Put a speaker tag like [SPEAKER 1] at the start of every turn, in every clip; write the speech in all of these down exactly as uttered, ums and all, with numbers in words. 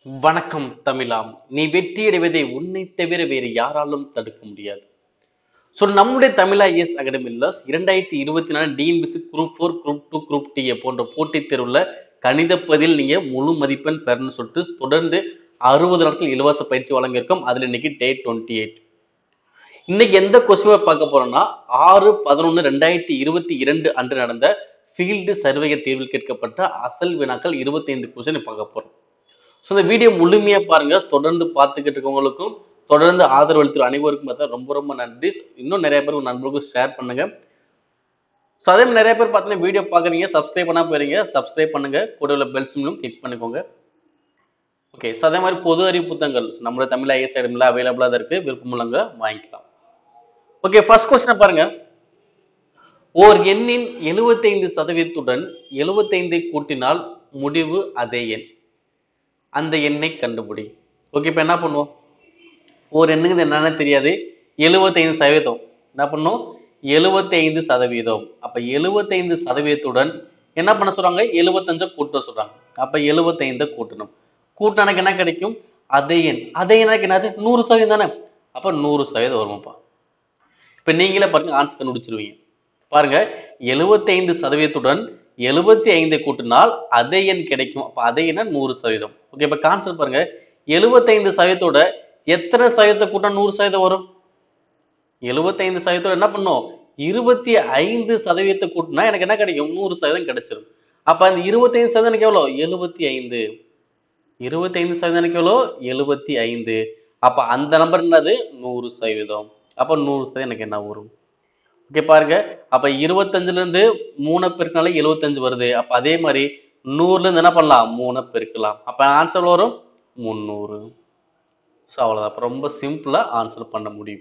[SPEAKER 1] வணக்கம் தமிழாம். நீ வெற்றியடைவதை உன்னை தவிர வேறு யாராலும் தடுக்க முடியாது. ஸோ நம்முடைய தமிழா எஸ் அகாடமியில் இரண்டாயிரத்தி இருபத்தி நாலு TNPSC group four group two group D போன்ற போட்டித் தேர்வுல கணித பதில் நீங்க முழு மதிப்பெண் பெறணும்னு சொல்லிட்டு தொடர்ந்து அறுபது நாட்கள் இலவச பயிற்சி வழங்கியிருக்கோம். அதுல இன்னைக்கு டே டுவெண்ட்டி எயிட். இன்னைக்கு எந்த கொஸ்டினை பார்க்க போறோம்னா ஆறு பதினொன்னு ரெண்டாயிரத்தி இருபத்தி இரண்டு அன்று நடந்த ஃபீல்டு சர்வேயர் தேர்வில் கேட்கப்பட்ட அசல் வினாக்கள் இருபத்தி ஐந்து கொஸ்டின் பார்க்க போறோம். ஸோ இந்த வீடியோ முழுமையா பாருங்க. தொடர்ந்து பார்த்துக்கிட்டு இருக்கவங்களுக்கும் தொடர்ந்து ஆதரவு அளித்த அனைவருக்கும் பார்த்தா ரொம்ப ரொம்ப நன்றி. இன்னும் நிறைய பேர் உங்க நண்பர்களுக்கும் ஷேர் பண்ணுங்க. ஸோ அதே மாதிரி நிறைய பேர் பார்த்தீங்கன்னா வீடியோ பார்க்குறீங்க, சப்ஸ்கிரைப் பண்ணா போயிருங்க, சப்ஸ்கிரைப் பண்ணுங்க, கூட உள்ள பெல் சிம்லும் கிளிக் பண்ணிக்கோங்க. ஓகே, ஸோ அதே மாதிரி பொது அறிவு புத்தகங்கள் நம்மளோட தமிழ் ஐஎஸ் அகாடமியில் அவைலபிளாக தான் இருக்கு, விருப்பமுள்ளவங்க வாங்கிக்கலாம். ஓகே, ஃபர்ஸ்ட் கொஸ்டினை பாருங்க. ஓர் எண்ணின் எழுபத்தி ஐந்து சதவீதத்துடன் எழுபத்தி ஐந்தை கூட்டினால் முடிவு அதே எண். அந்த எண்ணை கண்டுபிடி. ஓகே, இப்போ என்ன பண்ணுவோம்? ஒரு எண்ணுக்கு என்னன்னு தெரியாது. எழுபத்தி ஐந்து சதவீதம் என்ன பண்ணும்? எழுபத்தி ஐந்து சதவீதம். அப்ப எழுபத்தி ஐந்து சதவீதத்துடன் என்ன பண்ண சொல்றாங்க? எழுபத்தஞ்சு கூட்ட சொல்றாங்க. அப்ப எழுபத்தி ஐந்து கூட்டணும். கூட்டினாக்கு என்ன கிடைக்கும்? அதே எண். அதே எண்ணாக்கு என்னது? நூறு சதவீதம் தானே. அப்ப நூறு சதவீதம் வருமாப்பா. இப்ப நீங்களே பாருங்க, ஆன்சர் கண்டுபிடிச்சிருவீங்க. பாருங்க, எழுபத்தி ஐந்து சதவீதத்துடன் எழுபத்தி ஐந்து கூட்டினால் அதே எண் கிடைக்கும். அப்ப அதே எண் நூறு சதவீதம். ஓகே, இப்ப கான்செப்ட் பாருங்க. எழுபத்தி ஐந்து சதவீதத்தோட எத்தனை சதவீதத்தை கூட்டினா நூறு சதவீதம் வரும்? எழுபத்தி ஐந்து சதவீதத்தோட என்ன பண்ணும்? இருபத்தி ஐந்து சதவீதத்தை கூட்டினா எனக்கு என்ன கிடைக்கும்? நூறு சதவீதம் கிடைச்சிடும். அப்ப அந்த இருபத்தி ஐந்து சதவீதம் எனக்கு எவ்வளவு? எழுபத்தி ஐந்து. இருபத்தி ஐந்து சதவீதம் எனக்கு எவ்வளவு? எழுபத்தி ஐந்து. அப்ப அந்த நம்பர் என்னது? நூறு சதவீதம். அப்ப நூறு சதவீதம் எனக்கு என்ன வரும்? ஓகே, பாருங்க. அப்ப இருபத்தஞ்சுல இருந்து மூணு பெருக்கினால எழுபத்தஞ்சு வருது. அப்ப அதே மாதிரி நூறுல இருந்து என்ன பண்ணலாம்? மூணு பெருக்கலாம். அப்ப ஆன்சர் வரும் முந்நூறு. ஸோ அவ்வளவுதான். அப்ப ரொம்ப சிம்பிளா ஆன்சர் பண்ண முடியும்.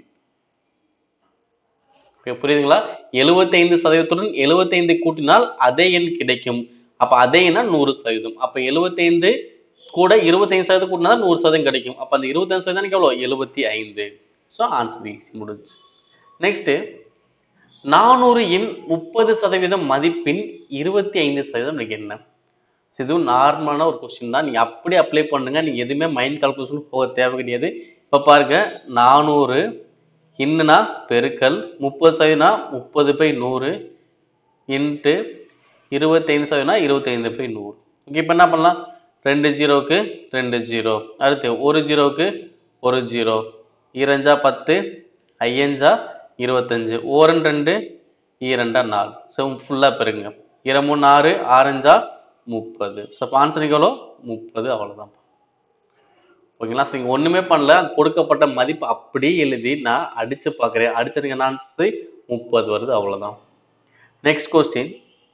[SPEAKER 1] புரியுதுங்களா? எழுபத்தி ஐந்து சதவீதத்துடன் எழுபத்தி ஐந்து கூட்டினால் அதே எண் கிடைக்கும். அப்ப அதே எண் நூறு சதவீதம். அப்ப எழுபத்தி ஐந்து கூட இருபத்தி ஐந்து சதவீதம் கூட்டினா நூறு சதவீதம் கிடைக்கும். அப்ப அந்த இருபத்தி ஐந்து சதவீதம் எவ்வளவு? எழுபத்தி ஐந்து. ஸோ ஆன்சர் ஈஸி, முடிஞ்சு. நெக்ஸ்ட், நானூறு இன் முப்பது சதவீதம் மதிப்பின் இருபத்தி ஐந்து சதவீதம் எனக்கு என்ன? இதுவும் நார்மலான ஒரு கொஸ்டின் தான். நீங்க அப்படியே அப்ளை பண்ணுங்க. நீங்க எதுவுமே மைண்ட் கால்குலேஷன் போக தேவை கிடையாது. இப்ப பாருங்க, நானூறு இன்னுனா பெருக்கல் முப்பது சதவீதம் முப்பது பை நூறு இன்ட்டு இருபத்தி ஐந்து சதவீதம் இருபத்தி ஐந்து பை நூறு. ஓகே, இப்ப என்ன பண்ணலாம்? ரெண்டு ஜீரோவுக்கு ரெண்டு ஜீரோ, அடுத்து ஒரு ஜீரோவுக்கு ஒரு ஜீரோ, இரஞ்சா பத்து, ஐயஞ்சா இருபத்தஞ்சு, ஓரன் ரெண்டு, ஈரண்டா நாலு. ஸோ ஃபுல்லா பெருங்க. இர மூணு ஆறு, ஆரஞ்சா முப்பது. ஸோ ஆன்சர் எவ்வளோ? முப்பது. அவ்வளோதான். ஓகேங்களா? ஸோ ஒண்ணுமே பண்ணல, கொடுக்கப்பட்ட மதிப்பு அப்படியே எழுதி நான் அடிச்சு பார்க்குறேன். அடிச்சிருங்க, ஆன்சர் முப்பது வருது. அவ்வளோதான். Next question.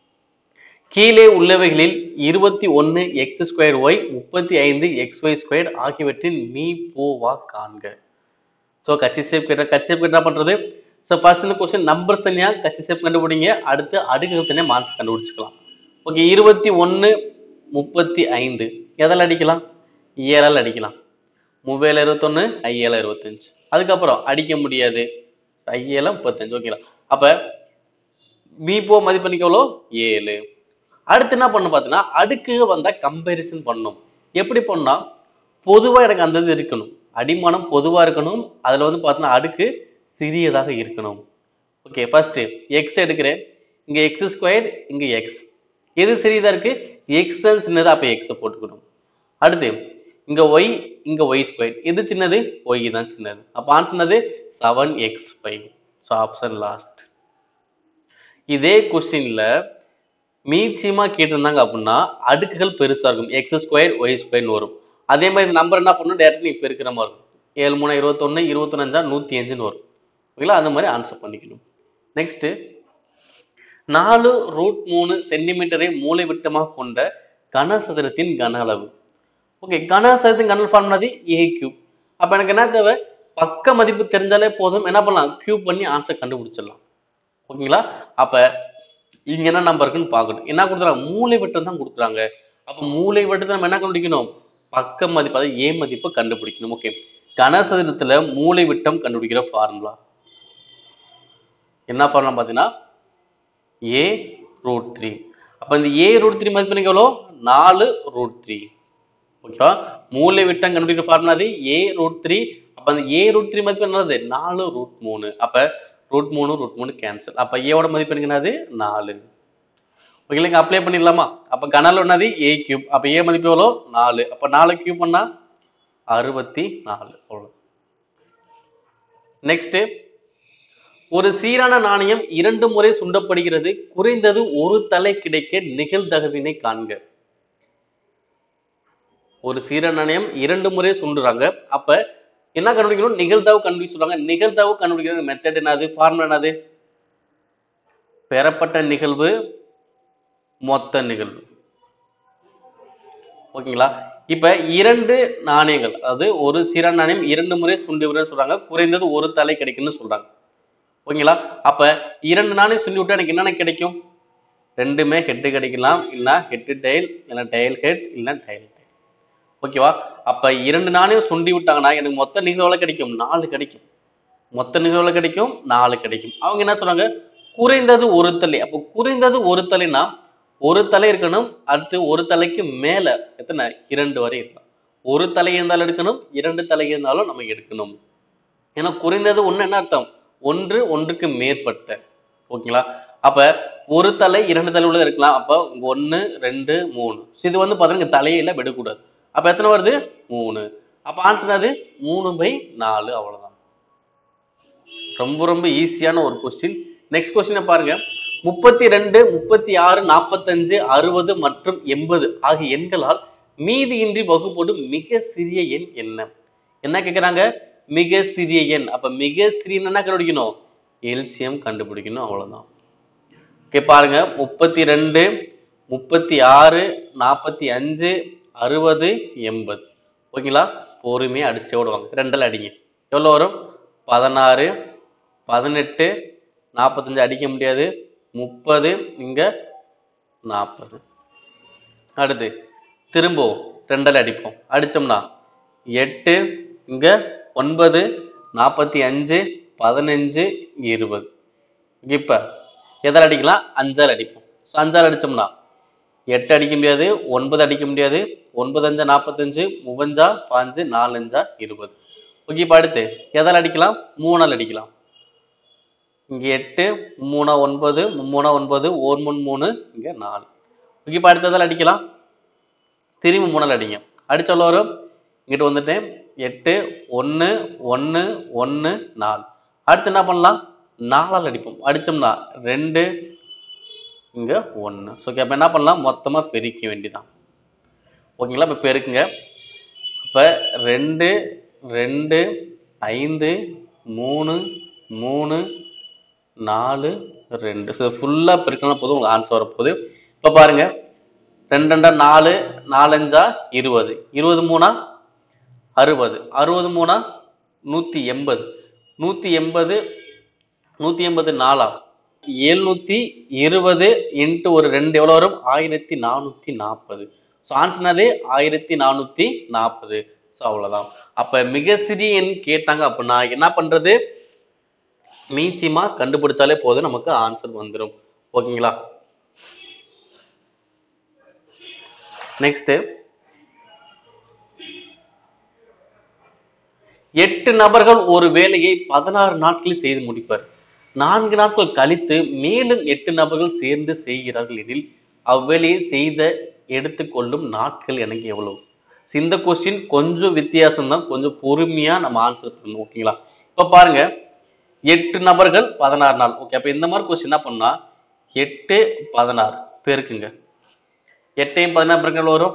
[SPEAKER 1] கீழே உள்ளவைகளில் இருபத்தி ஒன்னு எக்ஸ் ஸ்கொயர் ஒய் முப்பத்தி ஐந்து எக்ஸ் ஒய் ஸ்கொயர் ஆகியவற்றின் மீ போவா காண்க. ஸோ கட்சி சேப் கேட்ட கட்சி சேப் என்ன பண்றது? ஸோ ஃபர்ஸ்ட் கொஸ்டின் நம்பர் தனியா கட்சி சேப் கண்டுபிடிங்க. அடுத்து அடுக்கு தனியா மார்க்ஸ் கண்டுபிடிச்சிக்கலாம். ஓகே, இருபத்தி ஒன்னு முப்பத்தி ஐந்து எதால் அடிக்கலாம்? ஏழால் அடிக்கலாம். மூவேல இருபத்தொன்னு, ஐஏல இருபத்தஞ்சு. அதுக்கப்புறம் அடிக்க முடியாது. ஐஏல முப்பத்தஞ்சு. ஓகேங்களா? அப்ப மீ போ மதிப்பெண்ணுக்கு எவ்வளோ? ஏழு. அடுத்து என்ன பண்ணணும் பார்த்தீங்கன்னா, அடுக்கு வந்தா கம்பேரிசன் பண்ணணும். எப்படி பண்ணா? பொதுவா எனக்கு அந்த இது இருக்கணும். அடிமானம் பொதுவா இருக்கணும். அதுல வந்து பார்த்தீங்கன்னா அடுக்கு சிறியதாக இருக்கணும். ஓகே, ஃபர்ஸ்ட் எக்ஸ் எடுக்கிறேன். இங்க எக்ஸ் ஸ்கொயர், இங்க எக்ஸ். எது சிறியதா இருக்கு? எக்ஸ் தான் சின்னது. அப்ப எக்ஸை போட்டுக்கணும். அடுத்து இங்க ஒய், இங்க ஒய் ஸ்கொயர். எது சின்னது? ஒய் தான் சின்னது. அப்ப ஆன்சர் என்னது? Seven x five. So option last. இதே கொஸ்டின்ல மீச்சியமா கேட்டிருந்தாங்க அப்படின்னா அடுக்குகள் பெருசா இருக்கும். எக்ஸ் ஸ்கொயர் ஒய் ஸ்கொயர்னு வரும். அதே மாதிரி நம்பர் என்ன பண்ணணும்? டேரக்ட் நீ பெருக்கிற மாதிரி இருக்கும். ஏழு மூணு இருபத்தொன்னு, இருபத்தொன்னஞ்சா நூத்தி அஞ்சுன்னு வரும். ஓகேங்களா? அந்த மாதிரி ஆன்சர் பண்ணிக்கணும். நெக்ஸ்ட், நாலு ரூட் மூணு சென்டிமீட்டரை மூலை விட்டமாக கொண்ட கனசதுரத்தின் கன அளவு. ஓகே, கனசதுரத்தின் கன ஃபார்முலா ஏ கியூப். அப்ப எனக்கு என்ன தேவை? பக்க மதிப்பு தெரிஞ்சாலே போதும். என்ன பண்ணலாம்? கியூப் பண்ணி ஆன்சர் கண்டுபிடிச்சிடலாம். ஓகேங்களா? அப்ப இங்க என்ன நம்பர் இருக்குன்னு பார்க்கணும். என்ன கொடுக்குறாங்க? மூலை விட்டம் தான் கொடுக்குறாங்க. அப்ப மூலை விட்டத்தை நம்ம என்ன கண்டுபிடிக்கணும்? பக்க மதிப்பு, அதாவது ஏ மதிப்பு கண்டுபிடிக்கணும். ஓகே, கனசதுரத்துல மூலை விட்டம் கண்டுபிடிக்கிற ஃபார்முலா என்ன பண்ணலாம் பார்த்தீங்கன்னா ஏ ரூட் த்ரீ. அப்ப இந்த ஏ ரூட் த்ரீ மதிப்பு எவ்வளோ? நாலு ரூட் த்ரீ. ஓகேவா? மூலை விட்டம் கண்டுபிடிக்கிற ஃபார்முலா அது a ரூட் த்ரீ. அப்ப அந்த a ரூட் த்ரீ மதிப்பு என்னது? நாலு ரூட் மூணு. அப்ப ரூட் மூணு ரூட் மூணு கேன்சல். அப்ப a ஓட மதிப்பு என்னது? நாலு. ஓகேங்க, அப்ளை பண்ணிடலாமா? அப்ப கனல் என்னது? a cube. அப்ப a மதிப்பு எவ்வளோ? நாலு. அப்ப நாலு கியூப் பண்ணா அறுபத்தி நாலு. நெக்ஸ்ட், ஒரு சீரான நாணயம் இரண்டு முறை சுண்டப்படுகிறது. குறைந்தது ஒரு தலை கிடைக்க நிகழ்தகவினை காண்க. ஒரு சீரான நாணயம் இரண்டு முறை சுண்டுறாங்க. அப்ப என்ன கண்டுபிடிக்கணும்? நிகழ்தகவு கண்டுபிடிக்க சொல்றாங்க. நிகழ்தகவு கண்டுபிடிக்கிற மெத்தட் என்னது? ஃபார்முலா என்னது? பெறப்பட்ட நிகழ்வு மொத்த நிகழ்வு. ஓகேங்களா? இப்ப இரண்டு நாணயங்கள், அதாவது ஒரு சீரான நாணயம் இரண்டு முறை சுண்டி விட சொல்றாங்க. குறைந்தது ஒரு தலை கிடைக்கும்னு சொல்றாங்க. ஓகேங்களா? அப்ப இரண்டு நாணயம் சுண்டி விட்டா எனக்கு என்னென்ன கிடைக்கும்? ரெண்டுமே ஹெட் கிடைக்கலாம், இல்ல ஹெட் டெயில், இல்ல டெயில் ஹெட், இல்ல டெயில் டெயில். ஓகேவா? அப்ப இரண்டு நாணயம் சுண்டி விட்டாங்கன்னா எனக்கு மொத்த நிகழ்வு கிடைக்கும்? நாலு கிடைக்கும். மொத்த நிகழ்வு கிடைக்கும்? நாலு கிடைக்கும். அவங்க என்ன சொல்றாங்க? குறைந்தது ஒரு தலை. அப்போ குறைந்தது ஒரு தலைனா ஒரு தலை இருக்கணும். அடுத்து ஒரு தலைக்கு மேல எத்தனை? இரண்டு வரை இருக்கலாம். ஒரு தலை இருந்தாலும் எடுக்கணும், இரண்டு தலை இருந்தாலும் நம்ம எடுக்கணும். ஏன்னா குறைந்தது ஒண்ணு என்ன அர்த்தம்? ஒன்று ஒன்றுக்கு மேற்பட்ட. ஓகேங்களா? அப்ப ஒரு தலை இரண்டு தலை உள்ளது இருக்கலாம். அப்ப ஒன்னு ரெண்டு மூணு. இது வந்து பாத்தீங்கன்னா தலையில விடக்கூடாது. அப்ப எத்தனை வருது? மூணு. அப்ப ஆன்சர் அது மூணு பை நாலு. அவ்வளவுதான். ரொம்ப ரொம்ப ஈஸியான ஒரு கொஸ்டின். நெக்ஸ்ட் கொஸ்டினை பாருங்க. முப்பத்தி ரெண்டு, முப்பத்தி ஆறு, நாற்பத்தஞ்சு, அறுபது மற்றும் எண்பது ஆகிய எண்களால் மீதியின்றி வகுப்படும் மிக சிறிய எண் என்ன? என்ன கேட்கிறாங்க? மிக சிறிய எண். அப்ப மிக சிறிய என்ன கண்டுபிடிக்கணும்? எல்சியம் கண்டுபிடிக்கணும். அவ்வளவுதான். ஓகே, பாருங்க. முப்பத்தி ரெண்டு, முப்பத்தி ஆறு, நாற்பத்தி அஞ்சு, அறுபது, எண்பது. ஓகேங்களா? பொறுமையா அடிச்சு ஓடுவாங்க. ரெண்டில் அடிங்க. எவ்வளவு வரும்? பதினாறு, பதினெட்டு, நாற்பத்தஞ்சு அடிக்க முடியாது, முப்பது, இங்க நாற்பது. அடுத்து திரும்பவும் ரெண்டில் அடிப்போம். அடிச்சோம்னா எட்டு, இங்க ஒன்பது, நாற்பத்தி அஞ்சு, பதினஞ்சு, இருபது. இப்ப எதால் அடிக்கலாம்? அஞ்சால் அடிப்போம். அஞ்சால் அடிச்சோம்னா எட்டு அடிக்க முடியாது, ஒன்பது அடிக்க முடியாது, ஒன்பது அஞ்சா நாற்பத்தஞ்சு, மூவஞ்சா பாஞ்சு, நாலு அஞ்சா இருபது. ஓகே, இப்ப அடுத்து எதால் அடிக்கலாம்? மூணால் அடிக்கலாம். இங்க எட்டு, மூணா ஒன்பது, மூணா ஒன்பது, ஓர் மூணு மூணு, இங்க நாலு. ஓகே, இப்ப அடுத்ததால் அடிக்கலாம். திரும்பி மூணால் அடிங்க. அடிச்சாலும் வரும். இங்கிட்ட வந்துட்டேன். எட்டு, ஒன்னு, ஒன்னு, ஒன்னு, நாலு. அடுத்து என்ன பண்ணலாம்? நாலால் அடிப்போம். அடிச்சோம்னா ரெண்டு, இங்க ஒன்னு. ஓகே, அப்ப என்ன பண்ணலாம்? மொத்தமா பெருக்க வேண்டியதான். ஓகேங்களா? இப்ப பெருக்குங்க. இப்ப ரெண்டு, ரெண்டு, ஐந்து, மூணு, மூணு, நாலு, ரெண்டு. ஃபுல்லா பெருக்கலாம் போதும், உங்களுக்கு ஆன்சர் வரப்போகுது. இப்ப பாருங்க. ரெண்டு ரெண்டா நாலு, நாலஞ்சா இருபது, இருபது மூணா அறுபது, அறுபது மூணா நூத்தி எண்பது, நூத்தி எண்பது, நூத்தி எண்பது நாலா எழுநூத்தி இருபது இன்ட்டு ஒரு ரெண்டு எவ்வளவு வரும்? ஆயிரத்தி நானூத்தி நாற்பது. ஸோ ஆன்சர்னது ஆயிரத்தி நானூத்தி நாற்பது. ஸோ அவ்வளவுதான். அப்ப மிக சிறிய எண் கேட்டாங்க அப்படின்னா என்ன பண்றது? மீச்சியமா கண்டுபிடிச்சாலே போதும், நமக்கு ஆன்சர் வந்துடும். ஓகேங்களா? நெக்ஸ்ட், எட்டு நபர்கள் ஒரு வேலையை பதினாறு நாட்களில் செய்து முடிப்பர். நான்கு நாட்கள் கழித்து மேலும் எட்டு நபர்கள் சேர்ந்து செய்கிறார்கள் எனில் அவ்வேலையை செய்த எடுத்துக்கொள்ளும் நாட்கள் எனக்கு எவ்வளவு? இந்த கொஸ்டின் கொஞ்சம் வித்தியாசம் தான், கொஞ்சம் பொறுமையா நம்ம ஆன்சர் பண்ணணும். ஓகேங்களா? இப்ப பாருங்க, எட்டு நபர்கள் பதினாறு நாள். ஓகே, அப்ப இந்த மாதிரி கொஸ்டின் என்ன பண்ணா எட்டு பதினாறு பெருக்குங்க. எட்டையும் பதினாறு பெருக்கள் வரும்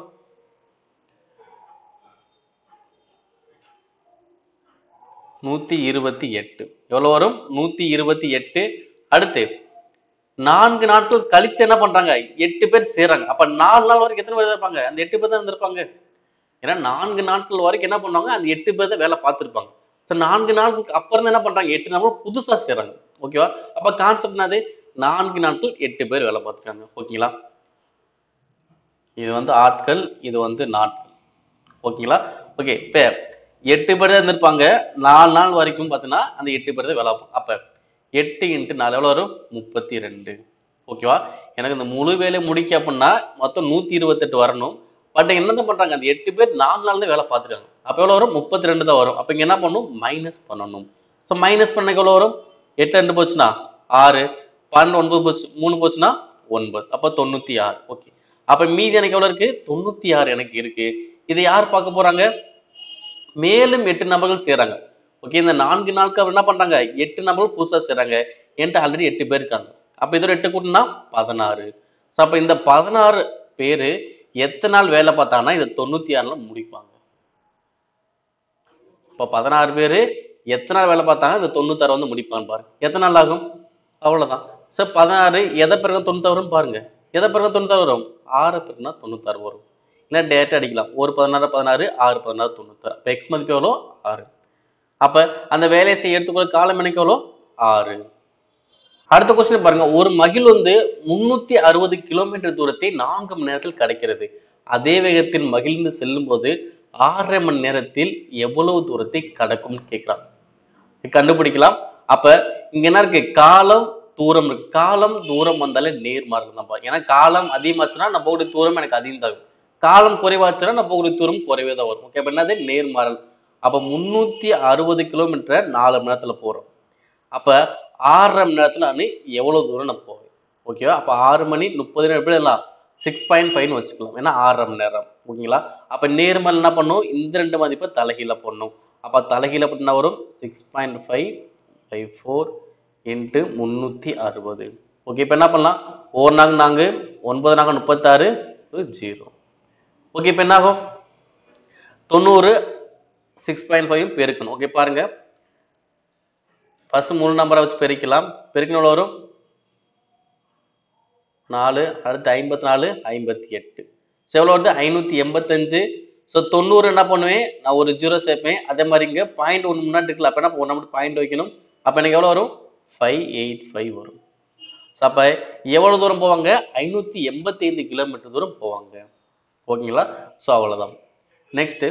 [SPEAKER 1] நூத்தி இருபத்தி எட்டு. எவ்வளவு வரும்? நூத்தி இருபத்தி எட்டு. அடுத்து நான்கு நாட்கள் கழித்து என்ன பண்றாங்க? எட்டு பேர் சேர்றாங்க. அப்ப நாலு நாள் வரைக்கும் எத்தனை பேர் இருப்பாங்க? அந்த எட்டு பேர் தான் இருந்திருப்பாங்க. ஏன்னா நான்கு நாட்கள் வரைக்கும் என்ன பண்ணுவாங்க? அந்த எட்டு பேர் தான் வேலை பார்த்திருப்பாங்க. நான்கு நாளுக்கு அப்புறம் என்ன பண்றாங்க? எட்டு நாள் புதுசா சேர்றாங்க. ஓகேவா? அப்ப கான்செப்ட் என்னது? நான்கு நாட்கள் எட்டு பேர் வேலை பார்த்துருக்காங்க. ஓகேங்களா? இது வந்து ஆட்கள், இது வந்து நாட்கள். ஓகேங்களா? ஓகே, இப்ப எட்டு பேர் தான் இருந்திருப்பாங்க. நாலு நாள் வரைக்கும் பார்த்தீங்கன்னா அந்த எட்டு பேர் தான் வேலை பார்ப்பாங்க. அப்ப எட்டு இன்ட்டு நாலு எவ்வளவு வரும்? முப்பத்தி ரெண்டு. ஓகேவா? எனக்கு இந்த முழு வேலை முடிக்க அப்படின்னா மொத்தம் நூத்தி இருபத்தி எட்டு வரணும். பட் என்னதான் பண்றாங்க, அந்த எட்டு பேர் நாலு நாள் தான் வேலை பார்த்துருக்காங்க. அப்ப எவ்வளவு வரும்? முப்பத்தி ரெண்டு தான் வரும். அப்ப இங்க என்ன பண்ணணும்? மைனஸ் பண்ணணும். சோ மைனஸ் பண்ண எவ்வளவு வரும்? எட்டு ரெண்டு போச்சுன்னா ஆறு, பன்னெண்டு ஒன்பது போச்சு, மூணு போச்சுன்னா ஒன்பது. அப்ப தொண்ணூத்தி ஆறு. ஓகே. அப்ப மீதி எனக்கு எவ்வளவு இருக்கு? தொண்ணூத்தி ஆறு எனக்கு இருக்கு. இதை யார் பார்க்க போறாங்க? மேலும் எட்டு நபர்கள் செய்றாங்க. ஓகே. இந்த நான்கு நாட்கள் அவர் என்ன பண்றாங்க? எட்டு நபர்கள் புதுசா செய்றாங்க. என்கிட்ட ஆல்ரெடி எட்டு பேர் இருக்காங்க. அப்ப இதோட எட்டு கூட்டினா பதினாறு. சோ அப்ப இந்த பதினாறு பேரு எத்தனை நாள் வேலை பார்த்தாங்கன்னா இதை தொண்ணூத்தி ஆறுல முடிப்பாங்க. இப்ப பதினாறு பேரு எத்தனை நாள் வேலை பார்த்தாங்க இந்த தொண்ணூத்தி ஆறு வந்து முடிப்பான்னு பாருங்க. எத்தனை நாள் ஆகும்? அவ்வளவுதான். சோ பதினாறு எதை பிறகு தொண்ணூத்தி ஆறு வரும் பாருங்க. எதை பிறகு தொண்ணூத்தி ஆறு வரும்? ஆறு பிறகுனா தொண்ணூத்தி ஆறு வரும். இல்ல டேரக்டா அடிக்கலாம். ஒரு பதினாறு பதினாறு, ஆறு பதினாறு தொண்ணூத்தி ஆறு. அப்ப எக்ஸ் மதிப்பு எவ்வளோ? ஆறு. அப்ப அந்த வேலையை செய்ய எடுத்துக்கொள்ள காலம் எனக்கு எவ்வளோ? ஆறு. அடுத்த கொஸ்டின் பாருங்க. ஒரு மகிழ் வந்து முன்னூத்தி அறுபது கிலோமீட்டர் தூரத்தை நான்கு மணி நேரத்தில் கடக்கிறது. அதே வேகத்தில் மகிழ்ந்து செல்லும் போது ஆறரை மணி நேரத்தில் எவ்வளவு தூரத்தை கடக்கும் கேட்கிறான். கண்டுபிடிக்கலாம். அப்ப இங்க என்ன இருக்கு? காலம் தூரம் இருக்கு. காலம் தூரம் வந்தாலே நேர்மார்க்கம் தான். ஏன்னா காலம் அதிகமாச்சுன்னா நம்ம போகக்கூடிய தூரம் எனக்கு அதிகம் தான். காலம் குறைவாச்சுன்னா நம்ம போகக்கூடிய தூரம் குறைவே தான் வரும். ஓகே. அப்ப என்னது? நேர்மாறல். அப்ப முன்னூத்தி அறுபது கிலோமீட்டரை நாலு மணி நேரத்துல போறோம். அப்ப ஆறரை மணி நேரத்துல நான் எவ்வளவு தூரம் நான் போவேன்? ஓகேவா? அப்ப ஆறு மணி முப்பது எப்படி எல்லாம் சிக்ஸ் பாயிண்ட் ஃபைவ்னு வச்சுக்கலாம். ஏன்னா ஆறரை மணி நேரம். ஓகேங்களா? அப்ப நேர்மல் என்ன பண்ணும்? இந்த ரெண்டு மதிப்பை தலைகீழ போடணும். அப்ப தலைகீழ போட்டா வரும் six point five by four into முன்னூத்தி அறுபது. ஓகே. இப்ப என்ன பண்ணலாம்? ஒரு நாங்க நாங்க ஒன்பது நாங்க முப்பத்தாறு ஜீரோ. ஓகே. இப்ப என்ன ஆகும்? தொண்ணூறு சிக்ஸ் பாயிண்ட் ஃபைவ் பெருக்கணும். ஓகே பாருங்க. ஃபர்ஸ்ட் முழு நம்பரை வச்சு பெருக்கலாம். பெருக்கணும் எவ்வளவு வரும்? நாலு. அடுத்து ஐம்பத்தி நாலு, ஐம்பத்தி எட்டு. எவ்வளவு வருது? ஐநூத்தி எண்பத்தஞ்சு. ஸோ தொண்ணூறு என்ன பண்ணுவேன்? நான் ஒரு ஜீரோ சேர்ப்பேன். அதே மாதிரி இங்க பாயிண்ட் ஒன்று முன்னாடி இருக்குல்ல, அப்ப என்ன ஒன்று மட்டும் பாயிண்ட் வைக்கணும். அப்ப எனக்கு எவ்வளவு வரும்? ஃபைவ் எயிட் ஃபைவ் வரும். அப்ப எவ்வளவு தூரம் போவாங்க? ஐநூத்தி எண்பத்தி ஐந்து கிலோமீட்டர் தூரம் போவாங்க. ஓகேங்களா? ஸோ அவ்வளவுதான். நெக்ஸ்ட்,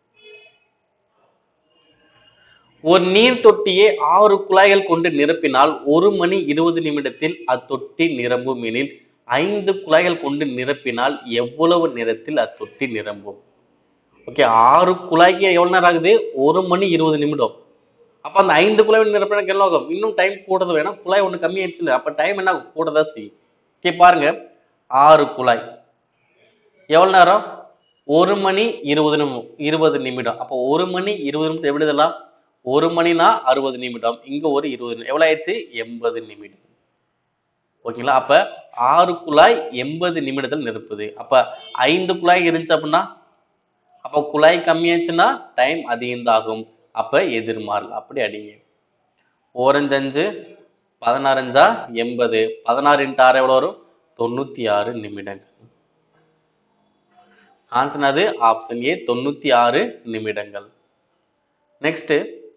[SPEAKER 1] ஒரு நீர் தொட்டியை ஆறு குழாய்கள் கொண்டு நிரப்பினால் ஒரு மணி இருபது நிமிடத்தில் அத்தொட்டி நிரம்பும் எனில் ஐந்து குழாய்கள் கொண்டு நிரப்பினால் எவ்வளவு நேரத்தில் அத்தொட்டி நிரம்பும்? ஓகே. ஆறு குழாய்க்கு எவ்வளவு நேரம் ஆகுது? ஒரு மணி இருபது நிமிடம். அப்ப அந்த ஐந்து குழாய் நிரப்பினா என்ன ஆகும்? இன்னும் டைம் கூடது வேணும். குழாய் ஒண்ணு கம்மி ஆயிடுச்சு இல்லை? அப்ப டைம் என்ன ஆகும்? கூடதான் செய்யும். ஓகே பாருங்க. ஆறு குழாய் எவ்வளவு நேரம்? ஒரு மணி இருபது நிமிடம் இருபது நிமிடம். அப்போ ஒரு மணி இருபது நிமிடம் எப்படி இதெல்லாம்? ஒரு மணினா அறுபது நிமிடம். இங்க ஒரு இருபது நிமிடம். எவ்வளவு ஆயிடுச்சு? எண்பது நிமிடம். ஓகேங்களா? அப்ப ஆறு குழாய் எண்பது நிமிடத்தில் நிரப்புது. அப்ப ஐந்து குழாய் இருந்துச்சு அப்படின்னா அப்ப குழாய் கம்மியாச்சுன்னா டைம் அதிகமாகும். அப்ப எதிர்மாறல். அப்படி அடிங்க. ஓரஞ்சு பதினாறஞ்சா எண்பது. பதினாறு இன்ட்டு ஆறு எவ்வளவு வரும்? தொண்ணூத்தி ஆறு நிமிடங்கள். ஆன்சர் அது ஆப்ஷன் ஏ, தொண்ணூத்தி ஆறு நிமிடங்கள். நெக்ஸ்ட்,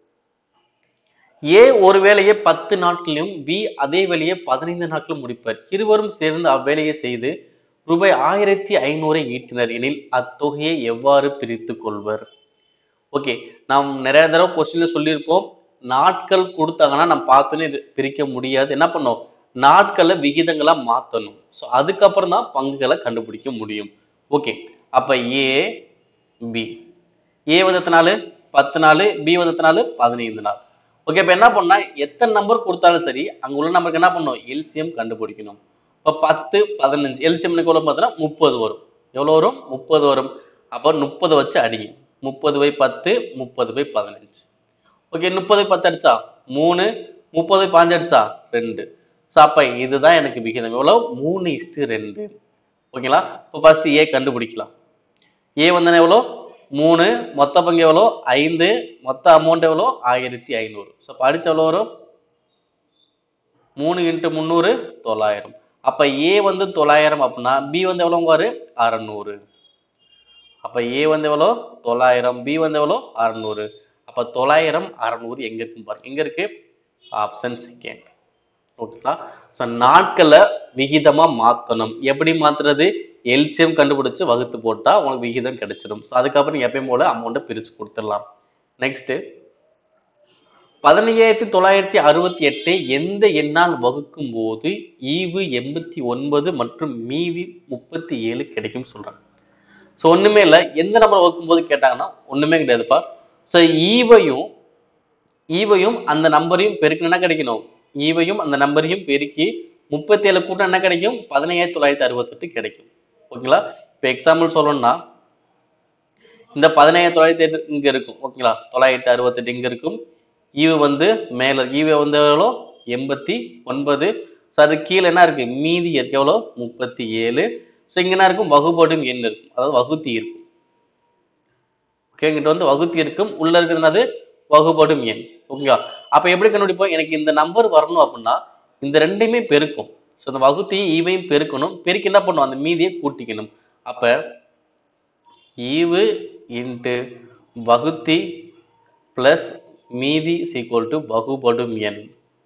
[SPEAKER 1] ஏ ஒரு வேலையை பத்து நாட்களிலும் பி அதே வேலையை பதினைந்து நாட்களும் முடிப்பர். இருவரும் சேர்ந்து அவ்வேலையை செய்து ரூபாய் ஆயிரத்தி ஐநூறை ஈட்டினர் எனில் அத்தொகையை எவ்வாறு பிரித்து கொள்வர்? ஓகே. நாம் நிறைய தடவை கொஸ்டின்ல சொல்லியிருப்போம். நாட்கள் கொடுத்தாங்கன்னா நம்ம பார்த்தோன்னே பிரிக்க முடியாது. என்ன பண்ணோம்? நாட்களை விகிதங்களா மாத்தணும். ஸோ அதுக்கப்புறம் தான் பங்குகளை கண்டுபிடிக்க முடியும். ஓகே. அப்ப ஏ பி, ஏ வந்து எத்தனை நாள்? பத்து நாள். பி வந்து எத்தனை நாள்? பதினைந்து நாள். ஓகே. இப்ப என்ன பண்ணா எத்தனை நம்பர் கொடுத்தாலும் சரி அங்க உள்ள நம்பருக்கு என்ன பண்ணணும்? எல்சிஎம் கண்டுபிடிக்கணும். இப்ப பத்து பதினஞ்சு எல்சிஎம் எவ்வளவு பார்த்தீங்கன்னா முப்பது வரும். எவ்வளவு வரும்? முப்பது வரும். அப்ப முப்பது வச்சு அடிங்க. முப்பது பை பத்து, முப்பது பை பதினஞ்சு. ஓகே. முப்பது பை பத்து அடிச்சா மூணு, முப்பது பை பாஞ்சு அடிச்சா ரெண்டு. ஸோ அப்ப இதுதான் எனக்கு விகிதம். எவ்வளவு? மூணு இஸ்டு ரெண்டு. ஓகேங்களா? இப்போ ஃபர்ஸ்ட் ஏ கண்டுபிடிக்கலாம். ஏ வந்து எவ்வளோ? மூணு. மொத்த பங்கு எவ்வளோ? ஐந்து. மொத்த அமௌண்ட் எவ்வளோ? ஆயிரத்தி ஐநூறு. ஸோ படிச்ச எவ்வளோ வரும்? மூணு இன்ட்டு முந்நூறு தொள்ளாயிரம். அப்ப ஏ வந்து தொள்ளாயிரம் அப்படின்னா பி வந்து எவ்வளோ வரு? அறுநூறு. அப்ப ஏ வந்து எவ்வளோ? தொள்ளாயிரம். பி வந்து எவ்வளோ? அறுநூறு. அப்ப தொள்ளாயிரம் அறுநூறு எங்க இருக்கு பாருங்க. எங்க இருக்கு? Option second. ஓகேங்களா? ஸோ நாட்களை விகிதமா மாத்தணும். எப்படி மாத்துறது? எல்சிஎம் கண்டுபிடிச்சு வகுத்து போட்டா உங்களுக்கு விகிதம் கிடைச்சிடும். ஸோ அதுக்கப்புறம் எப்பயும் போல அமௌண்ட்டை பிரிச்சு கொடுத்துடலாம். நெக்ஸ்ட், பதினையாயிரத்தி தொள்ளாயிரத்தி அறுபத்தி எட்டை எந்த எண்ணால் வகுக்கும் போது ஈவு எண்பத்தி ஒன்பது மற்றும் மீதி முப்பத்தி ஏழு கிடைக்கும் சொல்றாங்க. ஸோ ஒண்ணுமே இல்லை. எந்த நம்பர் வகுக்கும் போது கேட்டாங்கன்னா ஒண்ணுமே கிடையாதுப்பா. ஸோ ஈவையும் ஈவையும் அந்த நம்பரையும் பெருக்கணும் என்ன கிடைக்கணும்? ஈவையும் அந்த நம்பரையும் பெருக்கி முப்பத்தி ஏழு கூட்டம் என்ன கிடைக்கும்? பதினையாயிரத்தி தொள்ளாயிரத்தி அறுபத்தி எட்டு கிடைக்கும். ஓகேங்களா? இப்போ எக்ஸாம்பிள் சொல்லணும்னா இந்த பதினையாயிரத்தி தொள்ளாயிரத்தி எட்டு இங்க இருக்கும். ஓகேங்களா? தொள்ளாயிரத்தி அறுபத்தி எட்டு இங்க இருக்கும். ஈவு வந்து மேல ஈவு வந்து எவ்வளோ? எண்பத்தி ஒன்பது. ஸோ அது கீழே என்ன இருக்கு? மீதி இருக்கு எவ்வளோ? முப்பத்தி ஏழு. ஸோ இங்க என்ன இருக்கும்? வகுபடும் எண் இருக்கும். அதாவது வகுத்தி இருக்கும். ஓகே, இங்கிட்ட வந்து வகுத்தி இருக்கும். உள்ள இருக்கிறது வகுபடும் எண். ஓகேங்களா? அப்ப எப்படி கண்டுபிடிப்போம்? எனக்கு இந்த நம்பர் வரணும் அப்படின்னா இந்த ரெண்டையுமே பெருக்கும். ஸோ இந்த வகுத்தியும் ஈவையும் பெருக்கணும். பெருக்கி என்ன பண்ணும்? அந்த மீதியை கூட்டிக்கணும். அப்ப ஈவு இன்ட்டு வகுத்தி பிளஸ் மீதி சீக்வல் டு வகுபடும் எண்.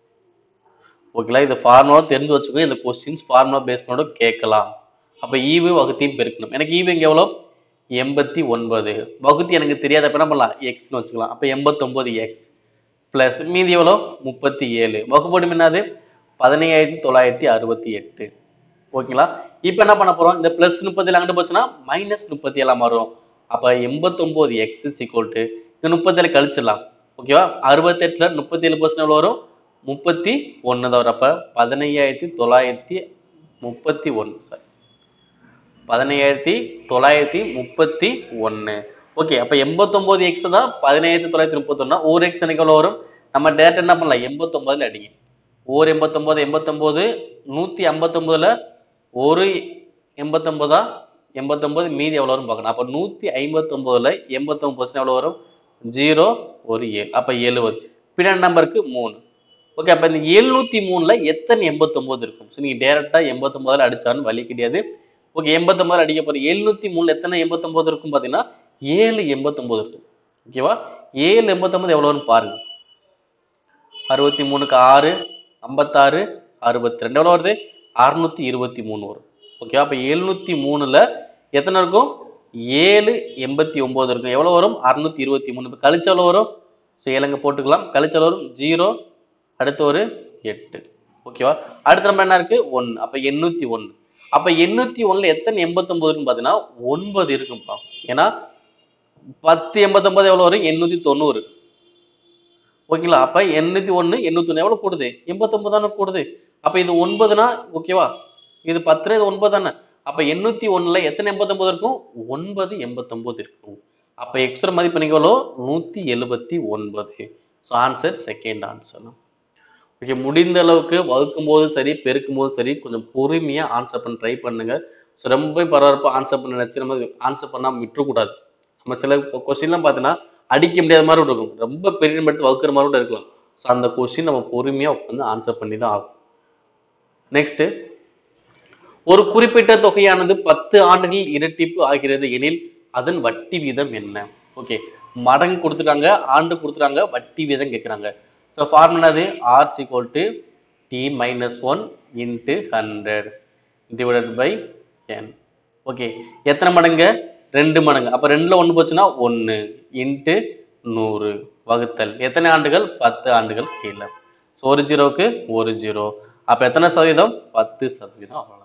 [SPEAKER 1] ஓகேங்களா? இந்த ஃபார்முலா தெரிஞ்சு வச்சுக்கோ. இந்த கொஸ்டின்ஸ் ஃபார்முலா பேஸ் பண்ணோட கேட்கலாம். அப்ப ஈவு வகுத்தியும் பெருக்கணும். எனக்கு ஈவு இங்க எவ்வளோ? எண்பத்தி ஒன்பது. வகுத்தி எனக்கு தெரியாத அப்ப என்ன பண்ணலாம்? எக்ஸ்னு வச்சுக்கலாம். அப்ப எண்பத்தி ஒன்பது எக்ஸ் பிளஸ் மீதி எவ்வளோ? முப்பத்தி ஏழு. வகுப்படும் என்னது? பதினையாயிரத்தி தொள்ளாயிரத்தி அறுபத்தி எட்டு. ஓகேங்களா? இப்போ என்ன பண்ண போறோம்? இந்த பிளஸ் முப்பத்தி ஏழு அங்கிட்டு போச்சுன்னா மைனஸ் முப்பத்தி ஏழா மாறும். அப்ப எண்பத்தி ஒன்பது எக்ஸ் சீக்வல் டு இந்த முப்பத்தி ஏழு கழிச்சிடலாம். ஓகேவா? அறுபத்தி எட்டுல முப்பத்தி ஏழு பர்சன்ட் எவ்வளோ வரும்? முப்பத்தி ஒன்று தான் வரும். அப்ப பதினையாயிரத்தி தொள்ளாயிரத்தி முப்பத்தி ஒன்று சாரி பதினையாயிரத்தி தொள்ளாயிரத்தி முப்பத்தி ஒன்று. ஓகே, அப்ப எண்பத்தி ஒன்பது எக்ஸ் தான் பதினையாயிரத்தி தொள்ளாயிரத்தி முப்பத்தி ஒன்னா. ஒரு எக்ஸ் எனக்கு எவ்வளோ வரும்? நம்ம டேரக்ட் என்ன பண்ணலாம்? எண்பத்தி ஒன்பதுல அடிங்க. ஒரு எண்பத்தி ஒன்பது எண்பத்தி ஒன்பது நூத்தி ஐம்பத்தி ஒன்பதுல ஒரு எண்பத்தி ஒன்பதா எண்பத்தி ஒன்பது மீதி எவ்வளோ வரும் பார்க்கணும். அப்ப நூத்தி ஐம்பத்தி ஒன்பதுல எண்பத்தி ஒன்பது பர்சன்ட் எவ்வளோ வரும்? ஜீரோ ஒரு ஏழு. அப்ப எழுபது. பின்னாடி நம்பருக்கு மூணு. ஓகே, அப்ப இந்த எழுநூத்தி மூணுல எத்தனை எண்பத்தி ஒன்பது இருக்கும்? ஸோ நீங்க டேரக்டா எண்பத்தி ஒன்பதுல அடிச்சாலும் வழி கிடையாது. ஓகே, எண்பத்தி ஒன்பது அடிக்க போற எழுநூத்தி மூணுல எத்தனை எண்பத்தி ஒன்பது இருக்கும் பாத்தீங்கன்னா ஏழு எண்பத்தி ஒன்பது இருக்கும். ஓகேவா? ஏழு எண்பத்தி ஒன்பது எவ்வளவு வரும் பாருங்க. அறுபத்தி மூணுக்கு ஆறு ஐம்பத்தாறு அறுபத்தி ரெண்டு எவ்வளவு வருது? அறுநூத்தி இருபத்தி மூணு வரும். ஓகேவா? அப்ப எழுநூத்தி மூணுல எத்தனை இருக்கும்? ஏழு எண்பத்தி ஒன்பது இருக்கும். எவ்வளவு வரும்? அறுநூத்தி இருபத்தி மூணு. இப்ப கழிச்சு எவ்வளவு வரும்? ஸோ ஏழுங்க போட்டுக்கலாம். கழிச்சு எவ்வளவு வரும்? ஜீரோ. அடுத்து ஒரு எட்டு. ஓகேவா? அடுத்த நம்ம என்ன இருக்கு? ஒன்னு. அப்ப எண்ணூத்தி ஒன்னு. அப்ப எண்ணூத்தி ஒண்ணுல எத்தனை எண்பத்தி ஒன்பது இருக்குன்னு பாத்தீங்கன்னா ஒன்பது இருக்கும்பா. ஏன்னா பத்து எண்பத்தி ஒன்பது எவ்வளவு வரும்? எண்ணூத்தி தொண்ணூறு. ஓகேங்களா? அப்ப எண்ணூத்தி ஒண்ணு எண்ணூத்தி ஒண்ணு எவ்வளவு கூடுது? எண்பத்தி ஒன்பது தானே கூடுது. அப்ப இது ஒன்பதுனா ஓகேவா? இது பத்து இது ஒன்பது தானே. அப்ப எண்ணூத்தி ஒண்ணுல எத்தனை எண்பத்தி ஒன்பது இருக்கும்? ஒன்பது எண்பத்தி ஒன்பது இருக்கும். அப்ப எக்ஸ்ட்ரா மதிப்பு நீங்க எவ்வளோ? நூத்தி எழுபத்தி ஒன்பது. So answer second answer. Okay, முடிந்த அளவுக்கு வகுக்கும் போது சரி பெருக்கும் போது சரி கொஞ்சம் பொறுமையா ஆன்சர் பண்ண ட்ரை பண்ணுங்க. ஸோ ரொம்ப பரபரப்பா ஆன்சர் பண்ண நினைச்சு நம்ம ஆன்சர் பண்ணாம விட்டுறக்கூடாது. நம்ம சில கொஸ்டின்லாம் பார்த்தீங்கன்னா அடிக்க முடியாத மாதிரி இருக்கும். ரொம்ப பெரிய எடுத்து வகுக்கிற மாதிரி கூட இருக்கலாம். ஸோ அந்த கொஸ்டின் நம்ம பொறுமையா உட்காந்து ஆன்சர் பண்ணி தான் ஆகும். நெக்ஸ்ட், ஒரு குறிப்பிட்ட தொகையானது பத்து ஆண்டுகளில் இரட்டிப்பு ஆகிறது எனில் அதன் வட்டி வீதம் என்ன? ஓகே, மடங்கு கொடுத்துட்டாங்க, ஆண்டு கொடுத்துட்டாங்க, வட்டி வீதம் கேட்குறாங்க. ஸோ ஃபார்முலா அது r equal to t minus one into hundred divided by ten. Okay, எத்தனை மடங்கு? ரெண்டு மடங்கு. அப்போ ரெண்டுல ஒன்று போச்சுன்னா ஒன்று இன்ட்டு நூறு வகுத்தல் எத்தனை ஆண்டுகள்? பத்து ஆண்டுகள் கீழே. ஸோ ஒரு ஜீரோவுக்கு ஒரு ஜீரோ. அப்போ எத்தனை சதவீதம்? பத்து சதவீதம். அவ்வளோ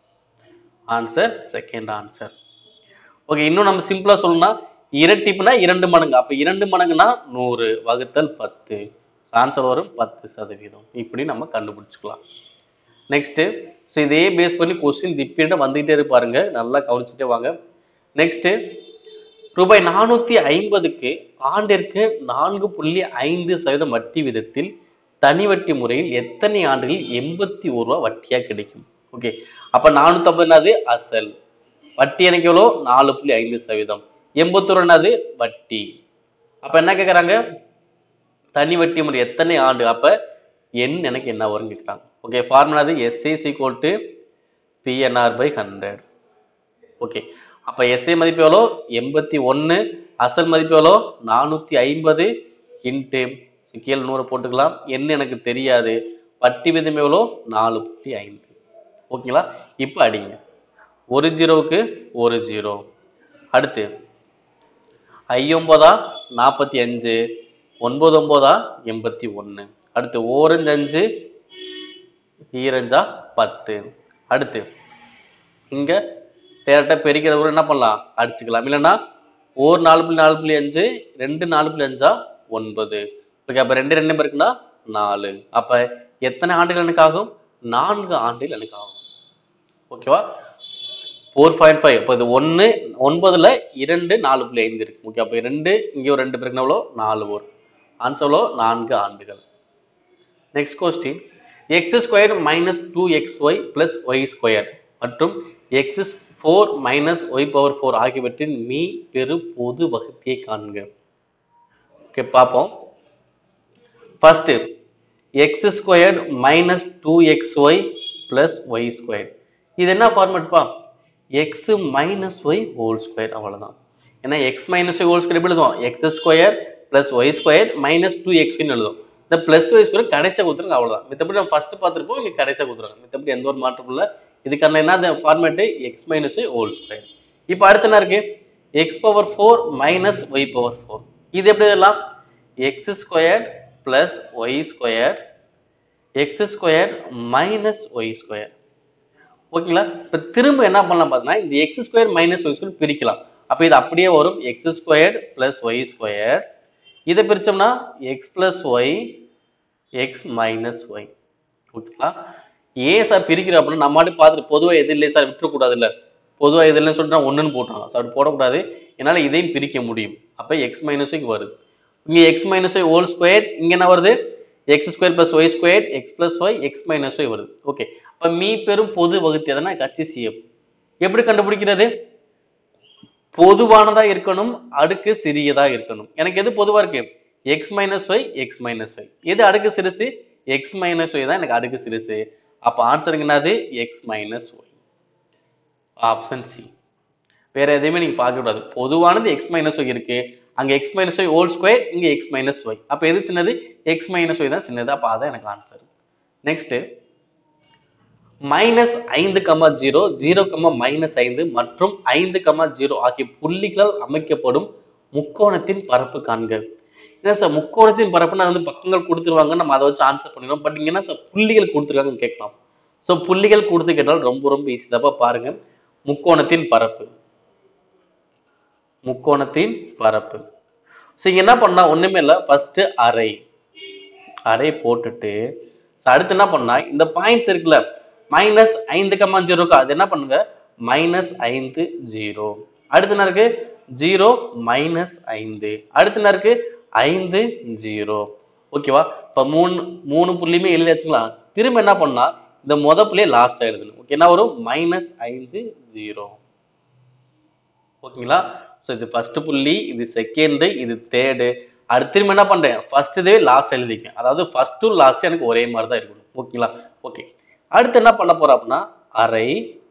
[SPEAKER 1] ஆன்சர் செகண்ட் ஆன்சர். ஓகே, இன்னும் நம்ம சிம்பிளா சொல்லணும்னா இரட்டிப்புனா இரண்டு மடங்கு. அப்ப இரண்டு மடங்குனா நூறு வகுத்தல் பத்து. ஆன்சர் வரும் பத்து சதவீதம். இப்படி நம்ம கண்டுபிடிச்சுக்கலாம். நெக்ஸ்ட், ஸோ இதே பேஸ் பண்ணி கொஸ்டின் ரிப்பீட்டா வந்துகிட்டே இருப்பாருங்க. நல்லா கவனிச்சுட்டே வாங்க. நெக்ஸ்ட், ரூபாய் நானூத்தி ஐம்பதுக்கு ஆண்டிற்கு நான்கு புள்ளி ஐந்து சதவீதம் வட்டி விதத்தில் தனி வட்டி முறையில் எத்தனை ஆண்டுகளில் எண்பத்தி ஒரு ரூபாய் வட்டியா கிடைக்கும்? ஓகே, அப்ப நானூத்தி ஐம்பது என்னது? அசல். வட்டி எனக்கு எவ்வளோ? நாலு புள்ளி ஐந்து சதவீதம். எண்பத்தி ஒரு என்னது? வட்டி. அப்ப என்ன கேட்கறாங்க? தனி வட்டி முறை எத்தனை ஆண்டு? அப்ப எண் எனக்கு என்ன வரும் கேட்கறாங்க. ஓகே, ஃபார்முலா அது SA equal to PNR by hundred. Okay, அப்ப எஸ்ஏ மதிப்பு எவ்வளோ? எண்பத்தி ஒன்னு. அசல் மதிப்பு எவ்வளோ? நானூத்தி ஐம்பது இன்ட்டு கீழே நூறு போட்டுக்கலாம். என்ன எனக்கு தெரியாது. வட்டி விதம் எவ்வளோ? நாலு புள்ளி ஐந்து. ஓகேங்களா? இப்ப அடிங்க. ஒரு ஜீரோவுக்கு ஒரு ஜீரோ. அடுத்து ஐம்பதா நாற்பத்தி அஞ்சு, ஒன்பது ஒன்பதா எண்பத்தி ஒன்னு. அடுத்து ஓரஞ்சு அஞ்சு, ஈரஞ்சா பத்து. அடுத்து இங்க டேரக்டா பெருக்கிற கூட என்ன பண்ணலாம் அடிச்சுக்கலாம். இல்லைன்னா ஓர் நாலு புள்ளி நாலு புள்ளி அஞ்சு ரெண்டு நாலு புள்ளி அஞ்சா ஒன்பது. ஓகே, அப்ப ரெண்டு ரெண்டு பேருக்குன்னா நாலு. அப்ப எத்தனை ஆண்டுகள் எனக்கு ஆகும்? நான்கு ஆண்டுகள் எனக்கு ஆகும். ஓகேவா? Four point five. இப்போ இது ஒன்று ஒன்பதுல இரண்டு நாலு புள்ளி ஐந்து இருக்கு. ஓகே, அப்போ ரெண்டு இங்கே ஒரு ரெண்டு பேருக்கு எவ்வளோ நாலு வரும். ஆன்சர் எவ்வளோ நான்கு ஆண்டுகள். Next question, x square minus two x y plus y square மற்றும் x four minus y power four ஆகியவற்றின் மீ பெரு பொது வகுத்தியை காண்க. ஓகே, பார்ப்போம். First x square minus two x y plus y square. இது என்ன ஃபார்மேட்பா? X minus y whole square, அவ்வளோதான். ஏன்னா x minus y whole square எப்படி எழுதுவோம்? X square plus y square minus two எக்ஸ்ன்னு எழுதும். இந்த பிளஸ் ஒய் ஸ்கொயர் கடைசியாக கொடுத்துருங்க, அவ்வளோதான். மித்தபடி நம்ம ஃபர்ஸ்ட் பார்த்துருப்போம், இங்கே கடைசியாக கொடுத்துருங்க. மித்தபடி எந்த ஒரு மாற்றம் இல்லை. இதுக்கான என்ன format? X minus y whole square. இப்போ அடுத்து என்ன இருக்கு? X power four minus y power four. இது எப்படி எழுதலாம்? X square plus y square x square minus y square. ஓகேங்களா? இப்போ திரும்ப என்ன பண்ணலாம் பார்த்தீங்கன்னா, இந்த x square minus y square பிரிக்கலாம். அப்போ இது அப்படியே வரும் x square plus y square. இதை பிரிச்சோம்னா x plus y x minus y. ஓகேங்களா? ஏன் சார் பிரிக்கிறோம் அப்படின்னா, நம்மளாடி பார்த்துட்டு பொதுவாக எது இல்லையே சார் விட்டுறக்கூடாது இல்லை, பொதுவாக எது இல்லைன்னு சொல்லிட்டு ஒன்றுன்னு போட்டுருவோம். சார் அப்படி போடக்கூடாது, என்னால் இதையும் பிரிக்க முடியும். அப்போ எக்ஸ் மைனஸ் ஒய்க்கு வருது. இங்கே x minus y whole square, இங்கே என்ன வருது? X square plus y square x plus y x minus y வருது. ஓகே, அப்போ மீ பெரும் பொது வகுத்தி எதனா ஹச்சிசிஎஃப். எப்படி கண்டுபிடிக்கிறது? பொதுவானதா இருக்கணும், அடுக்கு சிறியதா இருக்கணும். எனக்கு எது பொதுவா இருக்கு? X minus y x minus y. எது அடுக்கு சிறுசு? எக்ஸ் மைனஸ் ஒய் தான் எனக்கு அடுக்கு சிறுசு. அப்ப ஆன்சருக்கு என்னது? X minus y. Option C. வேற எதையுமே நீங்க பார்க்க கூடாது. பொதுவானது எக்ஸ் மைனஸ் ஒய் இருக்கு, அங்க x minus y whole square, இங்க எக்ஸ் மைனஸ் ஒய். அப்ப எது சின்னது? எக்ஸ் மைனஸ் ஒய் தான் சின்னது. அப்ப அதான் எனக்கு ஆன்சர். நெக்ஸ்ட், மைனஸ் ஐந்து comma zero zero comma minus ஐந்து மற்றும் ஐந்து கமா ஜீரோ ஆகிய புள்ளிகளால் அமைக்கப்படும் முக்கோணத்தின் பரப்பு காண்க. என்ன சார் முக்கோணத்தின் பரப்புனா வந்து பக்கங்கள் கொடுத்துருவாங்க, நம்ம அதை வச்சு ஆன்சர் பண்ணிடுவோம். பட் இங்க என்ன சார் புள்ளிகள் கொடுத்துருக்காங்கன்னு கேட்கலாம். ஸோ புள்ளிகள் கொடுத்து கேட்டால் ரொம்ப ரொம்ப ஈஸி தான். பாருங்க, முக்கோணத்தின் பரப்பு முக்கோணத்தின் பரப்பு. ஸோ இங்க என்ன பண்ணா ஒண்ணுமே இல்லை, ஃபர்ஸ்ட் அரை அரை போட்டுட்டு அடுத்து என்ன பண்ணா இந்த பாயிண்ட்ஸ் இருக்குல்ல, மைனஸ் ஐந்து கமா ஜீரோக்கு அது என்ன பண்ணுங்க மைனஸ் ஐந்து ஜீரோ. அடுத்து என்ன இருக்கு? ஜீரோ மைனஸ் ஐந்து. அடுத்து என்ன இருக்கு? ஐந்து ஜீரோ. ஓகேவா? இப்ப மூணு மூணு புள்ளியுமே எழுதி வச்சுக்கலாம். திரும்ப என்ன பண்ணா இந்த முத புள்ளியை லாஸ்டா எழுதணும். ஓகே, என்ன வரும்? மைனஸ் ஐந்து ஜீரோ. ஓகேங்களா? ஸோ இது ஃபர்ஸ்ட் புள்ளி, இது செகண்ட், இது தேர்டு. அடுத்து திரும்ப என்ன பண்றேன்? ஃபர்ஸ்ட் இதுவே லாஸ்ட் எழுதிக்கேன். அதாவது ஃபர்ஸ்ட் டு லாஸ்ட் எனக்கு ஒரே மாதிரி தான் இருக்கணும். ஓகேங்களா? ஓகே, அடுத்து என்ன பண்ண போறோம் அப்படின்னா அரை.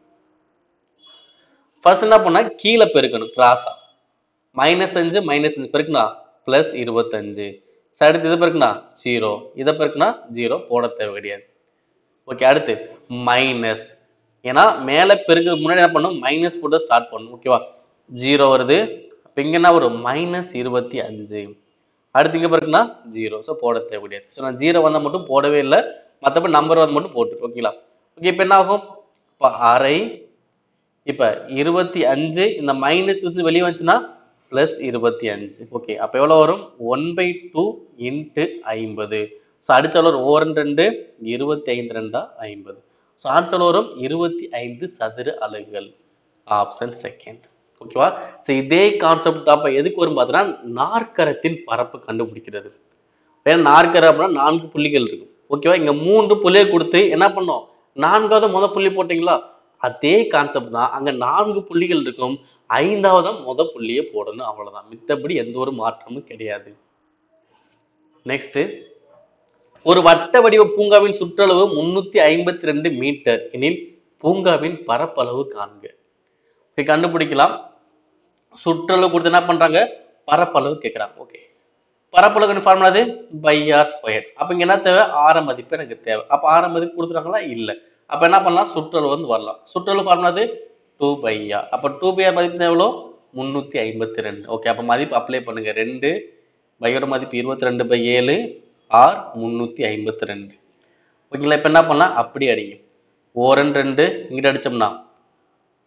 [SPEAKER 1] ஃபர்ஸ்ட் என்ன பண்ணா கீழே பெருக்கணும் கிராஸா. மைனஸ் அஞ்சு மைனஸ் அஞ்சு பெருக்குனா பிளஸ் இருபத்தஞ்சு. அடுத்து இதை பெருக்குனா ஜீரோ, இதை பெருக்குனா ஜீரோ, போட தேவை கிடையாது. ஓகே, அடுத்து மைனஸ், ஏன்னா மேல பெருக்கு முன்னாடி என்ன பண்ணும்? மைனஸ் போட்டு ஸ்டார்ட் பண்ணும். ஓகேவா? ஜீரோ வருது. அப்ப இங்க என்ன வரும்? மைனஸ் இருபத்தி அஞ்சு. அடுத்து இங்க பெருக்குனா ஜீரோ, ஸோ போட தேவை கிடையாது. ஸோ நான் ஜீரோ வந்தா மட்டும் போடவே இல்லை, மற்றபடி நம்பர் வந்து மட்டும் போட்டு. ஓகேங்களா? ஓகே, இப்போ என்ன ஆகும்? இப்போ அரை, இப்போ இருபத்தி அஞ்சு, இந்த மைனஸ் வந்து வெளியே வந்துச்சுன்னா பிளஸ் இருபத்தி அஞ்சு. ஓகே, அப்போ எவ்வளோ வரும்? ஒன் பை டூ இன்ட்டு ஐம்பது. ஸோ அடிச்சாலும் ஒரு ஓரன் ரெண்டு இருபத்தி ஐந்து ரெண்டா ஐம்பது. ஸோ ஆன்சர் வரும் இருபத்தி ஐந்து சதுர அலகுகள். Option second. ஓகேவா? ஸோ இதே கான்செப்ட் தான் எதுக்கு வரும் பார்த்தீங்கன்னா நாற்கரத்தின் பரப்பு கண்டுபிடிக்கிறது. ஏன்னா நாற்கரை அப்படின்னா நான்கு புள்ளிகள் இருக்கும். ஓகேவா? இங்க மூன்று புள்ளிகள் கொடுத்து என்ன பண்ணோம்? நான்காவது முத புள்ளி போட்டீங்களா? அதே கான்செப்ட் தான், அங்க நான்கு புள்ளிகள் இருக்கும், ஐந்தாவது முத புள்ளியை போடணும், அவ்வளவுதான். மித்தபடி எந்த ஒரு மாற்றமும் கிடையாது. நெக்ஸ்ட், ஒரு வட்ட வடிவ பூங்காவின் சுற்றளவு முன்னூத்தி ஐம்பத்தி ரெண்டு மீட்டர் எனில் பூங்காவின் பரப்பளவு காண்க. கண்டுபிடிக்கலாம். சுற்றளவு கொடுத்து என்ன பண்றாங்க? பரப்பளவு கேட்கிறாங்க. ஓகே, பரப்பளவு ஃபார்முலா பை ஆர் ஸ்கொயர். அப்ப இங்க என்ன தேவை? ஆர மதிப்பு எனக்கு தேவை. அப்ப ஆர மதிப்பு கொடுத்துருக்காங்களா? இல்ல. அப்ப என்ன பண்ணலாம்? சுற்றளவு வந்து வரலாம். சுற்றளவு ஃபார்முலா டூ பை ஆர். அப்ப டூ பை ஆர் மதிப்பு எவ்வளோ? முன்னூத்தி ஐம்பத்தி ரெண்டு. ஓகே, அப்ப மதிப்பு அப்ளை பண்ணுங்க. ரெண்டு பையோட மதிப்பு இருபத்தி ரெண்டு பை ஏழு, ஆர் முன்னூத்தி ஐம்பத்தி ரெண்டு. ஓகேங்களா? இப்ப என்ன பண்ணலாம்? அப்படி அடிங்க. ஓரன் ரெண்டு இங்கிட்ட அடிச்சோம்னா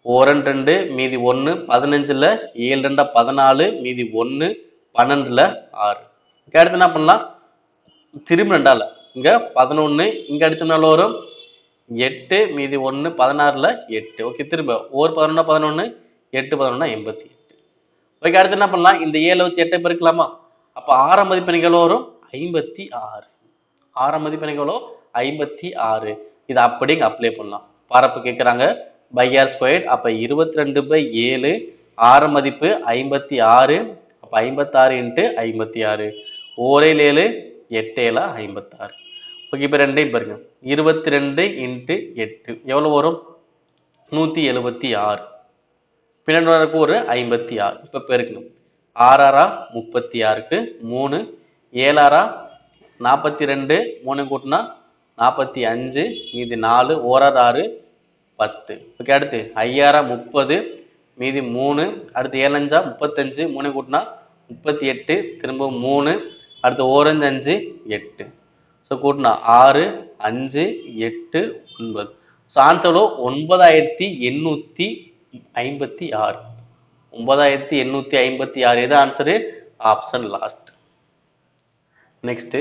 [SPEAKER 1] ஓரன் ரெண்டு மீதி ஒன்று பதினஞ்சுல ஏழு ரெண்டா பதினாலு மீதி ஒன்று பன்னெண்டுல ஆறு. அடுத்து என்ன பண்ணலாம், திரும்ப ரெண்டால இங்க பதினொன்னு இங்க அடிச்சோம்னால வரும் எட்டு மீதி ஒன்று பதினாறுல எட்டு. ஓகே, திரும்ப ஒரு பதினொன்னா பதினொன்னு எட்டு பதினொன்னா எண்பத்தி எட்டு. ஓகே, அடுத்து என்ன பண்ணலாம், இந்த ஏழை வச்சு எட்டை பெருக்கலாமா? அப்ப ஆறாம் மதிப்பெண் எவ்வளவு வரும், ஐம்பத்தி ஆறு. ஆறாம் மதிப்பெண் எவ்வளோ, ஐம்பத்தி ஆறு. இதை அப்படிங்க அப்ளை பண்ணலாம். பரப்பு கேட்குறாங்க பை ஆர் ஸ்கொயர். அப்ப இருபத்தி ரெண்டு பை ஏழு, ஆறு மதிப்பு ஐம்பத்தி ஆறு. அப்ப ஐம்பத்தி ஆறு இன்ட்டு ஐம்பத்தி ஆறு, ஓரேழு ஏழு எட்டு ஏழா ஐம்பத்தி ஆறு. ஓகே, இப்போ ரெண்டையும் பாருங்க, இருபத்தி ரெண்டு இன்ட்டு எட்டு எவ்வளவு வரும், நூத்தி எழுபத்தி ஆறு. பின்னாடி ஒரு ஐம்பத்தி ஆறு. இப்ப பெருக்கணும், ஆறாரா முப்பத்தி ஆறுக்கு மூணு, ஏழாரா நாற்பத்தி ரெண்டு, மூணு கூட்டினா நாற்பத்தி அஞ்சு மீதி நாலு, ஓராறு ஆறு பத்து. ஓகே, அடுத்து ஐயாரா முப்பது மீதி மூணு, அடுத்து ஏழஞ்சா முப்பத்தஞ்சு, மூணு கூட்டினா முப்பத்தி எட்டு, திரும்ப மூணு, அடுத்து ஓரஞ்சு அஞ்சு எட்டு. ஸோ கூட்டினா ஆறு அஞ்சு எட்டு ஒன்பது. ஸோ ஆன்சர் ஒன்பதாயிரத்தி எண்ணூத்தி ஐம்பத்தி ஆறு. ஒன்பதாயிரத்தி எண்ணூத்தி ஐம்பத்தி ஆறு. எது ஆன்சரு, ஆப்ஷன் லாஸ்ட். நெக்ஸ்ட்,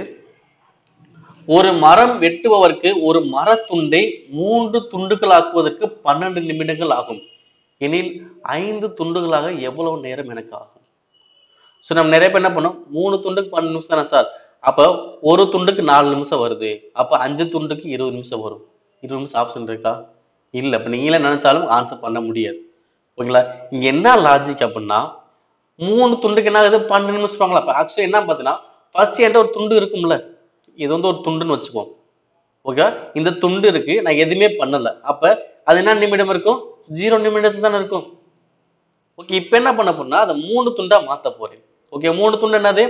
[SPEAKER 1] ஒரு மரம் வெட்டுபவருக்கு ஒரு மரத்துண்டை மூன்று துண்டுகள் ஆக்குவதற்கு பன்னெண்டு நிமிடங்கள் ஆகும் எனில் ஐந்து துண்டுகளாக எவ்வளவு நேரம் எனக்கு ஆகும்? ஸோ நம்ம நிறைய பேர் என்ன பண்ணோம், மூணு துண்டுக்கு பன்னெண்டு நிமிஷம் தானே சார், அப்ப ஒரு துண்டுக்கு நாலு நிமிஷம் வருது, அப்ப அஞ்சு துண்டுக்கு இருபது நிமிஷம் வரும். இருபது நிமிஷம் ஆப்ஷன் இருக்கா? இல்லை. இப்ப நீங்களே நினைச்சாலும் ஆன்சர் பண்ண முடியாது. ஓகேங்களா? இங்க என்ன லாஜிக் அப்படின்னா, மூணு துண்டுக்கு என்ன ஆகுது, பன்னெண்டு நிமிஷம் வாங்கலாம். அப்ப ஆக்சுவலி என்ன பார்த்தீங்கன்னா, ஃபர்ஸ்ட் என்கிட்ட ஒரு துண்டு இருக்கும்ல, இது வந்து ஒரு துண்டுன்னு வச்சுக்கோம். ஓகே, இந்த துண்டு இருக்கு, நான் எதுவுமே பண்ணல, அப்ப அது என்ன நிமிடம் இருக்கும், ஜீரோ நிமிடத்துல தானே இருக்கும். ஓகே, இப்ப என்ன பண்ண போனா அதை மூணு துண்டா மாத்த போறேன். ஓகே, மூணு துண்டு என்னது,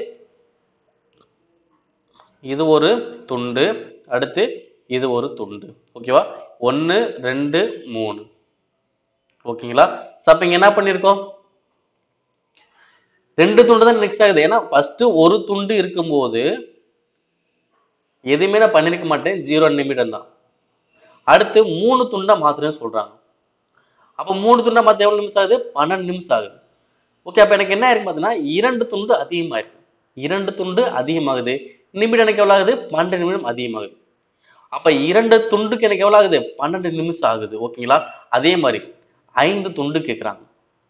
[SPEAKER 1] இது ஒரு துண்டு, அடுத்து இது ஒரு துண்டு. ஓகேவா, ஒன்னு ரெண்டு மூணு. ஓகேங்களா? அப்ப இங்க என்ன பண்ணிருக்கோம், ரெண்டு துண்டு தான் நெக்ஸ்ட் ஆகுது. ஏன்னா ஃபர்ஸ்ட் ஒரு துண்டு இருக்கும்போது எதுவுமே நான் பண்ணிருக்க மாட்டேன், ஜீரோ நிமிடம் தான். அடுத்து மூணு துண்டா மாத்திரம் சொல்றாங்க. அப்ப மூணு துண்டா மாத்த எவ்வளவு நிமிஷம் ஆகுது, பன்னெண்டு நிமிஷம் ஆகுது. ஓகே, அப்ப எனக்கு என்ன இருக்கு பார்த்தீங்கன்னா, இரண்டு துண்டு அதிகமா இருக்கு. இரண்டு துண்டு அதிகமாகுது, நிமிடம் எனக்கு எவ்வளவு ஆகுது, பன்னெண்டு நிமிடம் அதிகமாகுது. அப்ப இரண்டு துண்டுக்கு எனக்கு எவ்வளவு ஆகுது, பன்னெண்டு நிமிஷம் ஆகுது. ஓகேங்களா? அதே மாதிரி ஐந்து துண்டு கேட்கிறாங்க.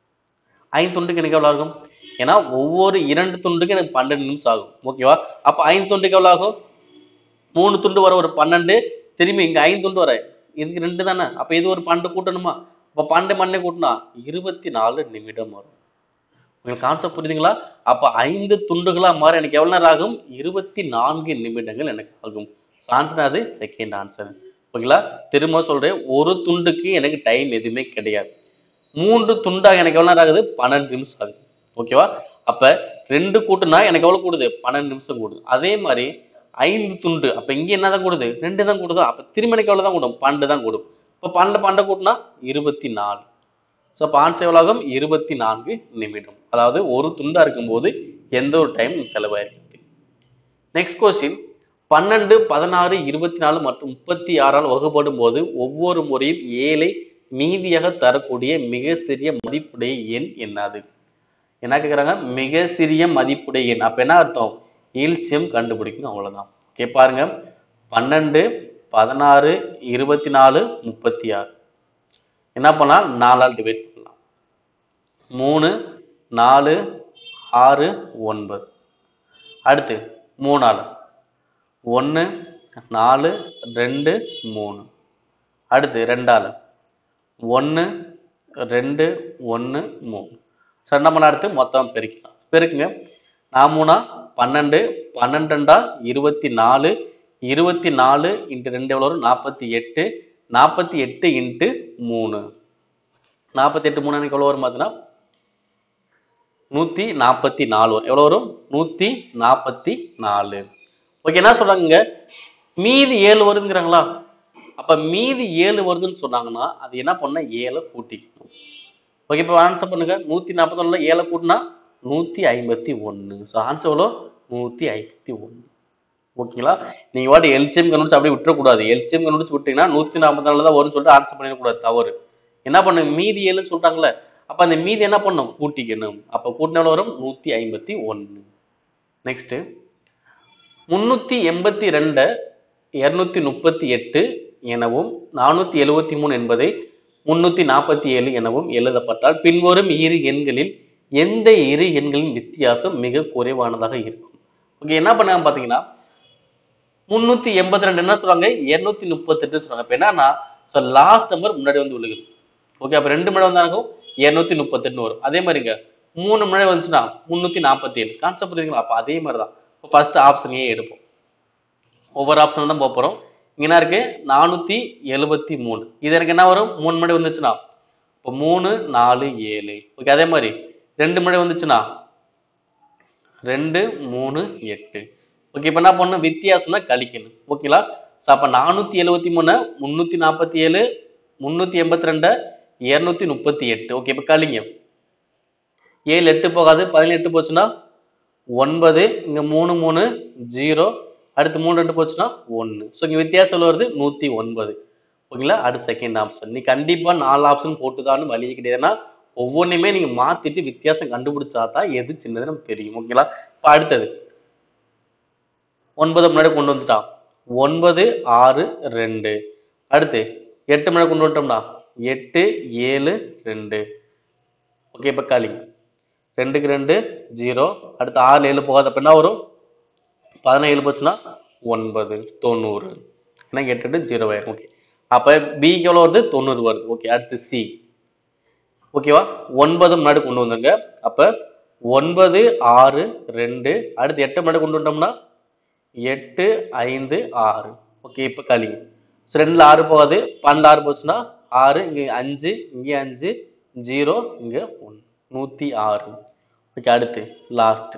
[SPEAKER 1] ஐந்து துண்டுக்கு எனக்கு எவ்வளவு ஆகும், ஏன்னா ஒவ்வொரு இரண்டு துண்டுக்கு எனக்கு பன்னெண்டு நிமிஷம் ஆகும். ஓகேவா? அப்ப ஐந்து துண்டுக்கு எவ்வளவு ஆகும், மூணு துண்டு வர ஒரு பன்னெண்டு, திரும்பி இங்க ஐந்து துண்டு வர இதுக்கு ரெண்டு தானே, அப்ப இது ஒரு பன்னெண்டு கூட்டணுமா, அப்ப பன்னெண்டு மண்ணை கூட்டினா இருபத்தி நாலு நிமிடம் வரும். உங்களுக்கு கான்செப்ட் புரியுதுங்களா? அப்ப ஐந்து துண்டுகளா மாற எனக்கு எவ்வளவு நேரம் ஆகும், இருபத்தி நான்கு நிமிடங்கள் எனக்கு ஆகும். ஆன்சர் அது செகண்ட் ஆன்சர். ஓகேங்களா? திரும்ப சொல்றேன், ஒரு துண்டுக்கு எனக்கு டைம் எதுவுமே கிடையாது. மூன்று துண்டாக எனக்கு எவ்வளவு நேரம் ஆகுது, பன்னெண்டு நிமிஷம் ஆகுது. ஓகேவா? அப்ப ரெண்டு கூட்டுனா எனக்கு எவ்வளவு கூடுது, பன்னெண்டு நிமிஷம் கூடுது. அதே மாதிரி ஐந்து துண்டு, அப்ப இங்க என்னதான் கூடுது, ரெண்டு தான் கூடுதா, அப்ப திரும்ப எனக்கு எவ்வளவு தான் கூடும், பன்னெண்டு தான் கூடும். இப்ப பன்னெண்டு பன்னெண்டு கூட்டினா இருபத்தி நாலு. ஸோ அப்போ ஆன்சர் எவ்வளவு ஆகும், இருபத்தி நான்கு நிமிடம். அதாவது ஒரு துண்டா இருக்கும்போது எந்த ஒரு டைம் செலவாயிருக்கு. நெக்ஸ்ட் கொஸ்டின், பன்னெண்டு பதினாறு இருபத்தி நாலு மற்றும் முப்பத்தி ஆறால் வகுப்படும் போது ஒவ்வொரு முறையும் ஏழை மீதியாக தரக்கூடிய மிக சிறிய மதிப்புடைய எண் என்னது? என்ன கேட்குறாங்க, மிக சிறிய மதிப்புடைய எண். அப்ப என்ன அர்த்தம், எல்சிஎம் கண்டுபிடிக்கணும், அவ்வளவுதான். ஓகே, பாருங்க, பன்னெண்டு பதினாறு இருபத்தி நாலு முப்பத்தி ஆறு என்ன பண்ணலாம், நாலால் டிவைட் பண்ணலாம். மூணு நாலு ஆறு ஒன்பது. அடுத்து மூணால் ஒன்று நாலு ரெண்டு மூணு. அடுத்து ரெண்டால் ஒன்று ரெண்டு ஒன்று மூணு. ஸோ என்ன பண்ண, அடுத்து மொத்தம் பெருக்கலாம். பெருக்குங்க, நான் மூணா பன்னெண்டு, பன்னெண்டு ரெண்டா இருபத்தி நாலு, இருபத்தி நாலு இன்ட்டு ரெண்டு எவ்வளோ வரும், நாற்பத்தி எட்டு, நாற்பத்தி எட்டு இன்ட்டு மூணு, நாற்பத்தி எட்டு மூணு எனக்கு எவ்வளோ வரும் பார்த்தீங்கன்னா நூற்றி நாற்பத்தி நாலு வரும். எவ்வளோ வரும், நூற்றி நாற்பத்தி நாலு. ஓகே, என்ன சொல்றாங்க, மீதி ஏழு வருதுங்கிறாங்களா, அப்ப மீதி ஏழு வருதுன்னு சொன்னாங்கன்னா அது என்ன பண்ண, ஏழை கூட்டிக்கணும். ஓகே, இப்போ ஆன்சர் பண்ணுங்க, நூற்றி நாற்பத்தி நாலுல ஏழை கூட்டினா நூற்றி ஐம்பத்தி ஒன்று. ஸோ ஆன்சர் எவ்வளோ, நூற்றி ஐம்பத்தி ஒன்று. ஓகேங்களா? நீங்க வாட்டி எல்சிஎம் கண்டுபிடிச்சு அப்படியே விட்டுறக்கூடாது. எல்சிஎம் கண்டுபிடிச்சு விட்டீங்கன்னா நூற்றி நாற்பத்தி நாலு தான் வரும்னு சொல்லிட்டு ஆன்சர் பண்ணிடக்கூடாது, தவறு. என்ன பண்ணும் மீதி ஏழுன்னு சொல்றாங்கல்ல, அப்ப அந்த மீதி என்ன பண்ணும் கூட்டிக்கணும். அப்ப கூட்டினா எவ்வளவு வரும் நூத்தி ஐம்பத்தி ஒன்னு. நெக்ஸ்ட் முன்னூத்தி எண்பத்தி ரெண்டு இருநூத்தி முப்பத்தி எட்டு எனவும் நானூத்தி எழுபத்தி மூணு என்பதை முன்னூத்தி நாற்பத்தி ஏழு எனவும் எழுதப்பட்டால் பின்வரும் இரு எண்களில் எந்த இரு எண்களின் வித்தியாசம் மிக குறைவானதாக இருக்கும். ஓகே, என்ன பண்ணாங்க பாத்தீங்கன்னா முன்னூத்தி எண்பத்தி ரெண்டு என்ன சொல்றாங்க இருநூத்தி முப்பத்தி எட்டு சொல்றாங்க. அப்ப என்னன்னா லாஸ்ட் நம்பர் முன்னாடி வந்து விழுகுது. ஓகே, அப்ப ரெண்டு முன்னாடி வந்தாலும் இருநூத்தி முப்பத்தி எட்டு வரும். அதே மாதிரிங்க மூணு முன்னாடி வந்துச்சுன்னா முன்னூத்தி நாற்பத்தி ஏழு கான்செப்ட் புரியுதுங்களா? அப்ப அதே மாதிரிதான் ஃபர்ஸ்ட் ஆப்ஷன் ஏ எடுப்போம். ஒவ்வொரு ஆப்ஷன் தான் போறோம். இங்க என்ன இருக்கு நானூத்தி எழுபத்தி மூணு. இது எனக்கு என்ன வரும் மூணு முன்னாடி வந்துச்சுன்னா இப்போ மூணு நாலு ஏழு. ஓகே, அதே மாதிரி ரெண்டு முன்னாடி வந்துச்சுன்னா ரெண்டு மூணு எட்டு. ஓகே, இப்ப என்ன பண்ணணும் வித்தியாசம்னா கழிக்கணும். ஓகேங்களா? அப்ப நானூத்தி எழுபத்தி மூணு முன்னூத்தி நாற்பத்தி ஏழு முன்னூத்தி எண்பத்தி ரெண்டு இருநூத்தி முப்பத்தி எட்டு. ஓகே, இப்ப கழிங்க. ஏழு எட்டு போகாது, பதினெட்டு போச்சுன்னா ஒன்பது, இங்க மூணு மூணு ஜீரோ, அடுத்து மூணு ரெண்டு போச்சுன்னா ஒன்னு. ஸோ இங்க வித்தியாசம் வருது நூத்தி ஒன்பது. ஓகேங்களா? அடுத்து செகண்ட் ஆப்ஷன். நீ கண்டிப்பா நாலு ஆப்ஷன் போட்டுதான்னு வழியே கிடையாதுன்னா ஒவ்வொன்றுமே நீங்க மாத்திட்டு வித்தியாசம் கண்டுபிடிச்சாதான் எது சின்னது நமக்கு தெரியும். ஓகேங்களா? இப்ப அடுத்தது ஒன்பது முன்னாடி கொண்டு வந்துட்டான் ஒன்பது ஆறு ரெண்டு. அடுத்து எட்டு முன்னாடி கொண்டு வந்துட்டோம்னா எட்டு ஏழு ரெண்டு. ஓகே, இப்ப காலி ரெண்டுக்கு ரெண்டு ஜீரோ. அடுத்து ஆறு ஏழு போகாத அப்ப என்ன வரும் பதினேழு போச்சுன்னா ஒன்பது தொண்ணூறு. என்ன கேட்டுட்டு ஜீரோ ஆயிரும். ஓகே, அப்ப பிக்கு எவ்வளவு வருது தொண்ணூறு வருது. ஓகே, அடுத்து சி. ஓகேவா? ஒன்பது முன்னாடி கொண்டு வந்துங்க. அப்ப ஒன்பது ஆறு ரெண்டு. அடுத்து எட்டு முன்னாடி கொண்டு வந்துட்டோம்னா எட்டு ஐந்து ஆறு. ஓகே, இப்ப கழிங்க. ரெண்டுல ஆறு போகாது, பன்னெண்டு ஆறு போச்சுன்னா ஆறு, இங்க அஞ்சு, இங்க அஞ்சு ஜீரோ, இங்க ஒன்னு நூத்தி ஆறு. ஓகே, அடுத்து லாஸ்ட்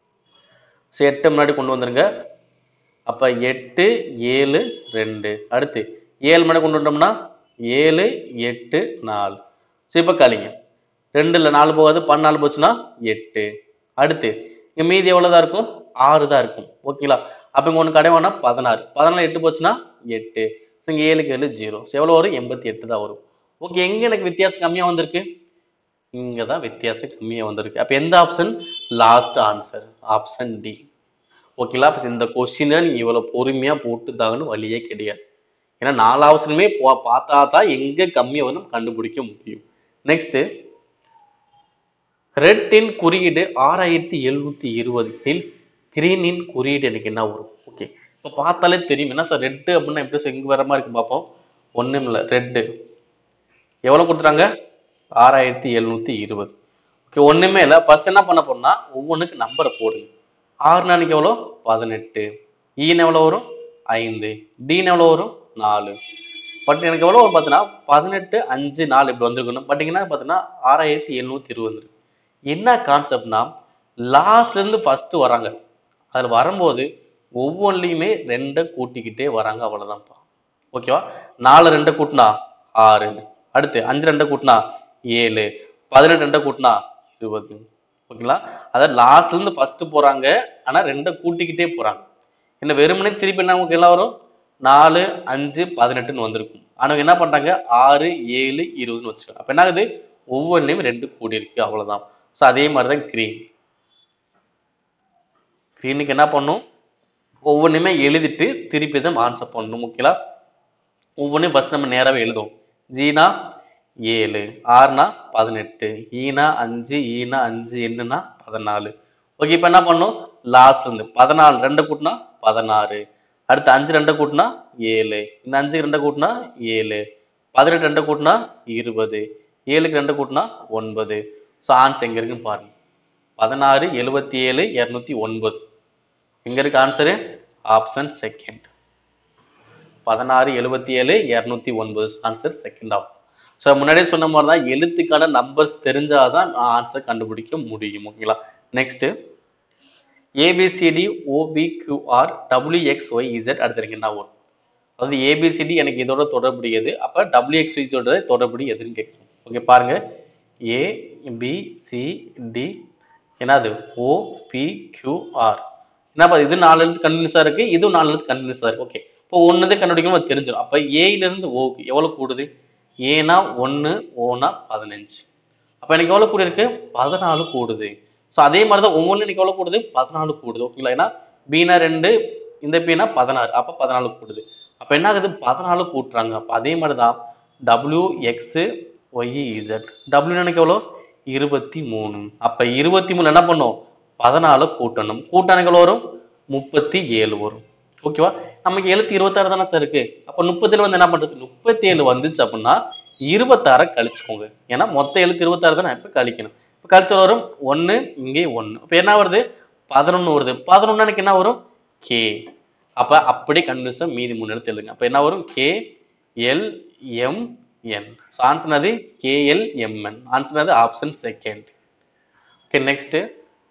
[SPEAKER 1] எட்டு முன்னாடி கொண்டு வந்துருங்க. அப்ப எட்டு ஏழு ரெண்டு. அடுத்து ஏழு முன்னாடி கொண்டு வந்தோம்னா ஏழு எட்டு நாலு. இப்ப கழிங்க. ரெண்டுல நாலு போகாது, பன்னாலு போச்சுன்னா எட்டு. அடுத்து இங்க மீதி எவ்வளவுதான் இருக்கும் ஆறு தான் இருக்கும். ஓகேங்களா? அப்ப இங்க ஒண்ணு கிடையாதுன்னா பதினாறு. பதினாலு எட்டு போச்சுன்னா எட்டு. இங்க ஏழுக்கு ஏழு ஜீரோ. எவ்வளவு வரும் எண்பத்தி எட்டு தான் வரும். ஓகே, எங்க எனக்கு வித்தியாசம் கம்மியா வந்திருக்கு இங்கதான் வித்தியாசம் கம்மியா வந்திருக்கு. அப்ப எந்த option last answer option D. ஓகேங்களா? இந்த கொஸ்டினை நீங்க இவ்வளவு பொறுமையா போட்டுதாங்கன்னு வழியே கிடையாது. ஏன்னா நாலு ஆப்ஷனுமே பார்த்தா தான் எங்க கம்மியா வரும் கண்டுபிடிக்க முடியும். நெக்ஸ்ட் ரெட்டின் குறியீடு ஆறாயிரத்தி எழுநூத்தி இருபதில் கிரீனின் குறியீடு எனக்கு என்ன வரும்? ஓகே, இப்ப பார்த்தாலே தெரியும் என்ன சார் ரெட்டு அப்படின்னா எப்படி எங்க வர மாதிரி இருக்கு பார்ப்போம். ஒண்ணும் இல்லை, ரெட்டு எவ்வளவு கொடுத்துறாங்க ஆறாயிரத்தி எழுநூத்தி இருபது. ஓகே, ஒண்ணுமே இல்லை. ஃபர்ஸ்ட் என்ன பண்ண போறோம்னா ஒவ்வொன்றுக்கு நம்பரை போடுங்க. ஆறு நாளைக்கு எவ்வளோ பதினெட்டு. ஈன்னு எவ்வளோ வரும் ஐந்து. டீன்னு எவ்வளோ வரும் நாலு. பட் எனக்கு எவ்வளோ வரும் பார்த்தீங்கன்னா பதினெட்டு அஞ்சு நாலு இப்படி வந்துருக்கணும். பட் இங்கன்னா பார்த்தீங்கன்னா ஆறாயிரத்தி எழுநூத்தி இருபது. என்ன கான்செப்ட்னா லாஸ்ட்ல இருந்து ஃபர்ஸ்ட் வராங்க. அதுல வரும்போது ஒவ்வொன்றிலையுமே ரெண்டை கூட்டிக்கிட்டே வராங்க. அவ்வளவுதான்ப்பா. ஓகேவா? நாலு ரெண்டை கூட்டினா ஆறு. அடுத்து அஞ்சு ரெண்டை கூட்டினா ஏழு. பதினெட்டு ரெண்டை கூட்டினா இருபது. ஓகேங்களா? அதாவது லாஸ்ட்ல இருந்து ஃபர்ஸ்ட் போறாங்க. ஆனா ரெண்டை கூட்டிக்கிட்டே போறாங்க. என்ன வெறுமனே திருப்பி என்ன உங்களுக்கு எல்லாம் வரும் நாலு அஞ்சு பதினெட்டுன்னு வந்திருக்கும். ஆனா என்ன பண்றாங்க ஆறு ஏழு இருபதுன்னு வச்சுக்கோங்க. அப்ப என்ன ஆகுது ஒவ்வொன்றிலையும் ரெண்டு கூடி இருக்கு. அவ்வளவுதான். ஸோ அதே மாதிரிதான் கிரீன். கிரீனுக்கு என்ன பண்ணும் ஒவ்வொன்றுமே எழுதிட்டு திருப்பி தான் ஆன்சர் பண்ணணும். ஓகேங்களா? ஒவ்வொன்றையும் ஃபர்ஸ்ட் நம்ம நேராகவே எழுதுவோம். ஜீனா ஏழு, ஆறுனா பதினெட்டு, ஈனா அஞ்சு, ஈனா அஞ்சு, என்னன்னா பதினாலு. ஓகே, இப்போ என்ன பண்ணும் லாஸ்ட் இருந்து பதினாலு ரெண்டு கூட்டினா பதினாறு. அடுத்து அஞ்சு ரெண்டு கூட்டினா ஏழு. இந்த அஞ்சு ரெண்டு கூட்டினா ஏழு. பதினெட்டு ரெண்டு கூட்டினா இருபது. ஏழுக்கு ரெண்டு கூட்டினா ஒன்பது. ஸோ ஆன்சர் எங்க இருக்குன்னு பாருங்க. பதினாறு எழுபத்தி ஏழு இருநூத்தி ஒன்பது. எங்க இருக்கு ஆன்சரு ஆப்ஷன் செகண்ட். பதினாறு எழுபத்தி ஏழு இருநூத்தி ஒன்பது ஆன்சர் செகண்ட் ஆப்ஷன். ஸோ முன்னாடியே சொன்ன மாதிரி தான் எழுத்துக்கான நம்பர்ஸ் தெரிஞ்சாதான் ஆன்சர் கண்டுபிடிக்க முடியும். ஓகேங்களா? Next ABCD OPQR WXY Z அடுத்து என்ன வரும்? அதாவது ஏபிசிடி எனக்கு இதோட தொடர்புடையது. அப்ப டபிள்யூஎக்ஸ்ஒய்யோட தொடர்புடி எதுன்னு கேட்கணும். ஓகே, பாருங்க ஏ பி சி டி என்னது ஓ பி கியூ ஆர். என்ன இது நாலு எழுத்து கண்டினியூஸா இருக்கு, இதுவும் நாலு எழுத்து கண்டினியூஸா இருக்கு. ஓகே, இப்போ ஒன்னுது கண்டுபிடிக்கும் அது தெரிஞ்சிடும். அப்ப ஏல இருந்து ஓக்கு எவ்வளவு கூடுது ஏனா ஒன்று, ஓனா பதினஞ்சு. அப்ப எனக்கு எவ்வளவு கூடி இருக்கு? பதினாலு கூடுது. சோ அதே மாதிரி தான் ஒவ்வொன்றும் எனக்கு எவ்வளவு கூடுது? பதினாலு கூடுது. ஓகேங்களா? ஏன்னா பீனா ரெண்டு, இந்த பீனா பதினாறு. அப்ப பதினாலு கூடுது. அப்ப என்ன ஆகுது? பதினாலு கூட்டுறாங்க. அப்ப அதே மாதிரி தான் W, X, Y, Z. W எனக்கு எவ்வளவு? இருபத்தி மூணு. அப்ப இருபத்தி மூணு என்ன பண்ணும்? பதினாலு கூட்டணும். கூட்டா எனக்கு எவ்வளவு வரும்? முப்பத்தி ஏழு வரும். ஓகேவா? நமக்கு எழுத்து இருபத்தி ஆறு தானே சார் இருக்கு. அப்ப முப்பத்தி ஏழு வந்து என்ன பண்றது? முப்பத்தி ஏழு வந்துச்சு அப்படின்னா இருபத்தி ஆறு கழிச்சுக்கோங்க. ஏன்னா மொத்த எழுத்து இருபத்தி ஆறு தானே, இப்ப கழிக்கணும். இப்ப கழிச்சு வரும் ஒன்று, இங்கே ஒன்று. இப்ப என்ன வருது? பதினொன்று வருது. பதினொன்று எனக்கு என்ன வரும்? K. அப்ப அப்படி கண்டினியூஸா மீதி மூணு எழுத்து எழுதுங்க. அப்ப என்ன வரும்? K, L, M, N. So answer என்னது? K, L, M, N. Answer என்னது? Option second. Okay, next.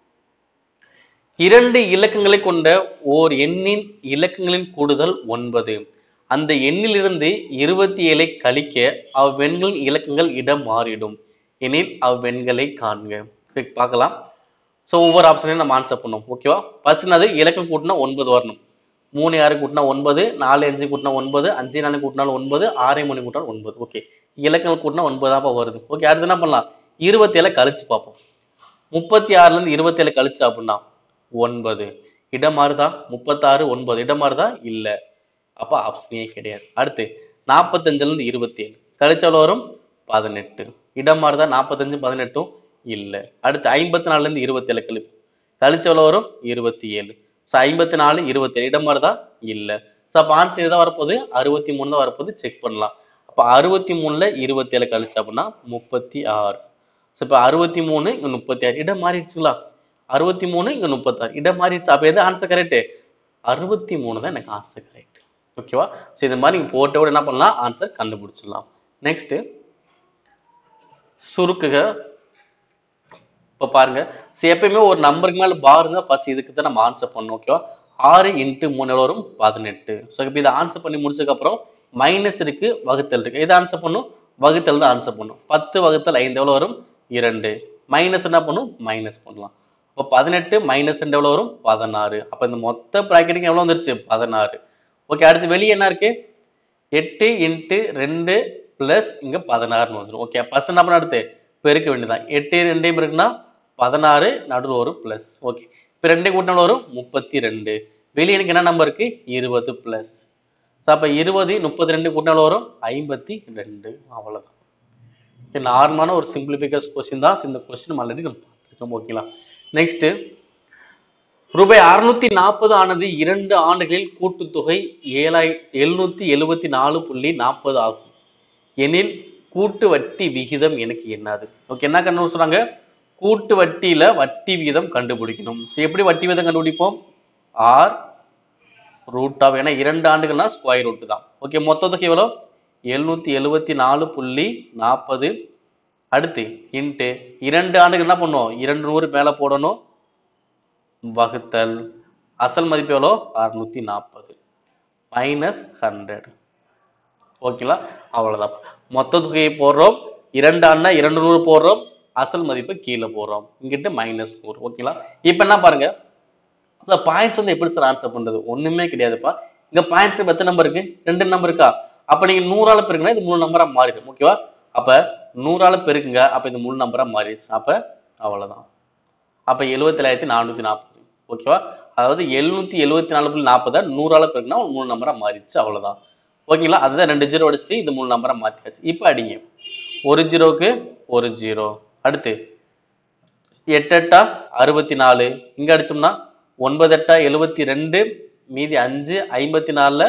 [SPEAKER 1] இரண்டு இலக்கங்களை கொண்ட ஓர் எண்ணின் இலக்கங்களின் கூடுதல் ஒன்பது. அந்த எண்ணிலிருந்து இருபத்தி ஏழை கழிக்க அவ்வெண்களின் இலக்கங்கள் இடம் மாறிடும் எனில் அவ்வெண்களை காண்க. பார்க்கலாம். ஸோ ஒவ்வொரு ஆப்ஷனையும் நம்ம ஆன்சர் பண்ணுவோம். ஓகேவா? ஃபர்ஸ்ட் அது இலக்கம் கூட்டினா ஒன்பது வரணும். மூணு ஆறு கூட்டினா ஒன்பது, நாலு அஞ்சு கூட்டினா ஒன்பது, அஞ்சு நாலு கூட்டினாலும் ஒன்பது, ஆறு மூணு கூட்டினாலும் ஒன்பது. ஓகே, இலக்கங்கள் கூட்டினா ஒன்பதாப்பா வருது. ஓகே, அடுத்து என்ன பண்ணலாம்? இருபத்தி ஏழை கழிச்சு பார்ப்போம். முப்பத்தி ஆறுல இருந்து இருபத்தி ஏழு கழிச்சு அப்படின்னா ஒன்பது. இடம் மாறுதா? முப்பத்தாறு ஒன்பது இடம் மாறுதா? இல்ல. அப்ப ஆப்ஷனே கிடையாது. அடுத்து நாற்பத்தஞ்சுல இருந்து இருபத்தி ஏழு கழிச்சாலும் வரும் பதினெட்டு. இடம் மாறுதா? நாற்பத்தஞ்சு பதினெட்டும் இல்ல. அடுத்து ஐம்பத்தி நாலுல இருந்து இருபத்தி ஏழு கழி கழிச்சவள வரும் இருபத்தி ஏழு. ஸோ ஐம்பத்தி நாலு இருபத்தி ஏழு இடம் மாறுதா? இல்ல. ஸோ அப்ப ஆன்சர் இதுதான் வரப்போகுது, அறுபத்தி மூணு தான் வரப்போகுது. செக் பண்ணலாம். அப்ப அறுபத்தி மூணுல இருபத்தி ஏழு கழிச்சா அப்படின்னா முப்பத்தி ஆறு. ஸோ இப்ப அறுபத்தி மூணு இங்க முப்பத்தி ஆறு இடம் மாறிடுச்சுங்களா? அறுபத்தி மூணு இங்க முப்பத்தாறு இடம் மாறிடுச்சு. அப்ப எது ஆன்சர் கரெக்ட்? அறுபத்தி மூணு தான் எனக்கு ஆன்சர் கரெக்ட். ஓகேவா? ஸோ இந்த மாதிரி நீங்க போட்ட விட என்ன பண்ணலாம்? ஆன்சர் கண்டுபிடிச்சிடலாம். நெக்ஸ்ட் சுருக்குக. இப்ப பாருங்க, எப்பயுமே ஒரு நம்பருக்கு மேல பார் இருந்தா ஃபர்ஸ்ட் இதுக்கு தான் நம்ம ஆன்சர் பண்ணணும். ஓகேவா? ஆறு இன்ட்டு மூணு வரும் பதினெட்டு. ஸோ இப்போ இதை ஆன்சர் பண்ணி முடிச்சதுக்கு அப்புறம் மைனஸ் இருக்கு, வகுத்தல் இருக்கு. எதை ஆன்சர் பண்ணும்? வகுத்தல் தான் ஆன்சர் பண்ணும். பத்து வகுத்தல் ஐந்து எவ்வளவு வரும்? இரண்டு. மைனஸ் என்ன பண்ணும்? மைனஸ் பண்ணலாம். இப்போ பதினெட்டு மைனஸ் ரெண்டு எவ்வளவு வரும்? பதினாறு. அப்ப இந்த மொத்த பிராக்கெட்டிங் எவ்வளவு வந்துருச்சு? பதினாறு. ஓகே, அடுத்து வெளியே என்ன இருக்கு? எட்டு இன்ட்டு ரெண்டு பிளஸ் இங்க பதினாறுன்னு வந்துடும். ஓகே, ஃபர்ஸ்ட் என்ன பண்ண? அடுத்து பெருக்க வேண்டியதான். எட்டு ரெண்டையும் இருக்குன்னா பதினாறு, நடுவில் ஒரு பிளஸ். ஓகே, இப்போ ரெண்டு கூட்டினாலும் வரும் முப்பத்தி ரெண்டு. வெளியே எனக்கு என்ன நம்பர் இருக்கு? இருபது பிளஸ். ஸோ அப்போ இருபது முப்பத்தி ரெண்டு கூட்டினாலும் வரும் ஐம்பத்தி ரெண்டு. அவ்வளோதான். நார்மலான ஒரு சிம்பிளிஃபிகேஷன் கொஸ்டின் தான். இந்த கொஸ்டின் ஆல்ரெடி நம்ம பார்த்துருக்கோம். ஓகேங்களா? நெக்ஸ்ட், ரூபாய் அறுநூத்தி நாற்பது ஆனது இரண்டு ஆண்டுகளில் கூட்டுத்தொகை ஏழாயிரத்தி எழுநூத்தி எழுபத்தி நாலு புள்ளி நாற்பது ஆகும் எனில் கூட்டு வட்டி விகிதம் எனக்கு என்னது? ஓகே, என்ன கண்டு சொல்றாங்க? கூட்டு வட்டியில வட்டி விகிதம் கண்டுபிடிக்கணும். எப்படி வட்டி விகிதம் கண்டுபிடிப்போம்? ஆர் ரூட் ஆஃப், ஏன்னா இரண்டு ஆண்டுகள்னா ஸ்கொயர் ரூட் தான். ஓகே, மொத்த தொகை எவ்வளோ? எழுநூத்தி எழுபத்தி நாலு புள்ளி நாற்பது. அடுத்து இன்ட்டு இரண்டு ஆண்டுகள் என்ன பண்ணும்? இரண்டு நூறு மேல போடணும், வகுத்தல் அசல் மதிப்பு எவ்வளோ? அறுநூத்தி நாற்பது மைனஸ் ஹண்ட்ரட். ஓகேங்களா? அவ்வளவுதான். மொத்த தொகையை போடுறோம், இரண்டு ஆண்டுனா இரண்டு நூறு போடுறோம், அசல் மதிப்பு கீழே போடுறோம், இங்கிட்டு மைனஸ் நூறு. ஓகேங்களா? இப்ப என்ன பாருங்க, சார் பாயிண்ட்ஸ் வந்து எப்படி சார் ஆன்சர் பண்றது? ஒண்ணுமே கிடையாதுப்பா. இங்க பாயிண்ட்ஸ் எத்தனை நம்பர் இருக்கு? ரெண்டு நம்பர் இருக்கா? அப்ப நீங்க நூறால பெருக்குனா இது மூணு நம்பரா மாறிடும். ஓகேவா? அப்ப நூறால பெருக்குங்க, அப்ப இது மூணு நம்பரா மாறிடுச்சு. அப்ப அவ்வளவுதான். அப்ப எழுபத்தி ஏழாயிரத்தி நானூத்தி நாற்பது. ஓகேவா? அதாவது எழுநூத்தி எழுபத்தி நாலு புள்ளி நாற்பது நூறால பெருக்குனா ஒரு மூணு நம்பரா மாறிடுச்சு. அவ்வளவுதான். ஓகேங்களா? அதுதான் ரெண்டு ஜீரோ அடிச்சுட்டு இது மூணு நம்பரா மாத்தியாச்சு. இப்ப அடிங்க. ஒரு ஜீரோக்கு ஒரு ஜீரோ. அடுத்து எட்டு எட்டா அறுபத்தி நாலு. இங்க அடிச்சோம்னா ஒன்பது எட்டா எழுபத்தி ரெண்டு, மீதி அஞ்சு, ஐம்பத்தி நாலுல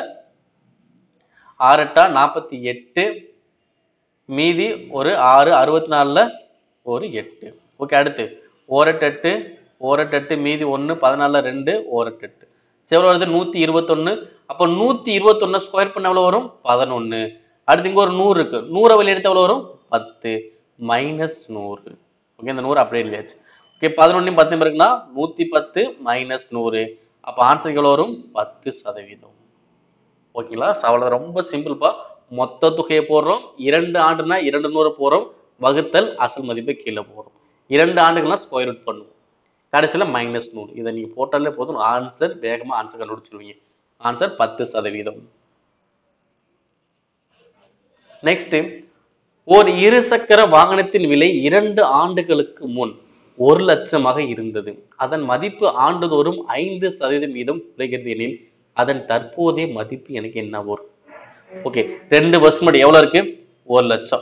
[SPEAKER 1] ஆறு எட்டா நாற்பத்தி எட்டு, மீதி ஒரு ஆறு, அறுபத்தி நாலுல ஒரு எட்டு. ஓகே, அடுத்து ஓரெட்டு எட்டு, ஓரெட்டு எட்டு, மீதி ஒன்று, பதினாலுல ரெண்டு, ஓரெட்டு எட்டு. எவ்வளவு வருது? நூத்தி இருபத்தி ஒண்ணு. அப்ப நூத்தி இருபத்தி ஒண்ணு ஸ்கொயர் பண்ண எவ்வளவு வரும்? பதினொன்னு. அடுத்து இங்க ஒரு நூறு இருக்கு, நூறை வெளியே எடுத்து எவ்வளவு வரும்? பத்து மைனஸ் நூறு. ஓகே, இந்த நூறு அப்படியே இல்லையாச்சு. ஓகே, பதினொன்னு பத்து இருக்குன்னா நூத்தி பத்து மைனஸ் நூறு. அப்ப ஆன்சர் எவ்வளவு வரும்? பத்து சதவீதம். ஓகேங்களா? அவ்வளவு ரொம்ப சிம்பிள்பா. மொத்த தொகையை போடுறோம், இரண்டு ஆண்டுனா இரண்டு நூறு போறோம், வகுத்தல் அசல் மதிப்பை கீழே போறோம். இரண்டு ஆண்டுகள்னா ஸ்கொயர் ரூட் பண்ணுவோம், கடைசியில மைனஸ் நூறு. இதை நீங்க போட்டாலே போதும், ஆன்சர் வேகமா ஆன்சர் கண்டுபிடிச்சிருவீங்க. ஆன்சர் பத்து சதவீதம். நெக்ஸ்ட், ஓர் இருசக்கர வாகனத்தின் விலை இரண்டு ஆண்டுகளுக்கு முன் ஒரு லட்சமாக இருந்தது. அதன் மதிப்பு ஆண்டுதோறும் ஐந்து சதவீதம் வீதம் குறைகிறது எனில் அதன் தற்போதைய மதிப்பு எனக்கு என்ன வரும்? ஓகே, ரெண்டு வருஷம் முன்னாடி எவ்வளவு இருக்கு? ஒரு லட்சம்.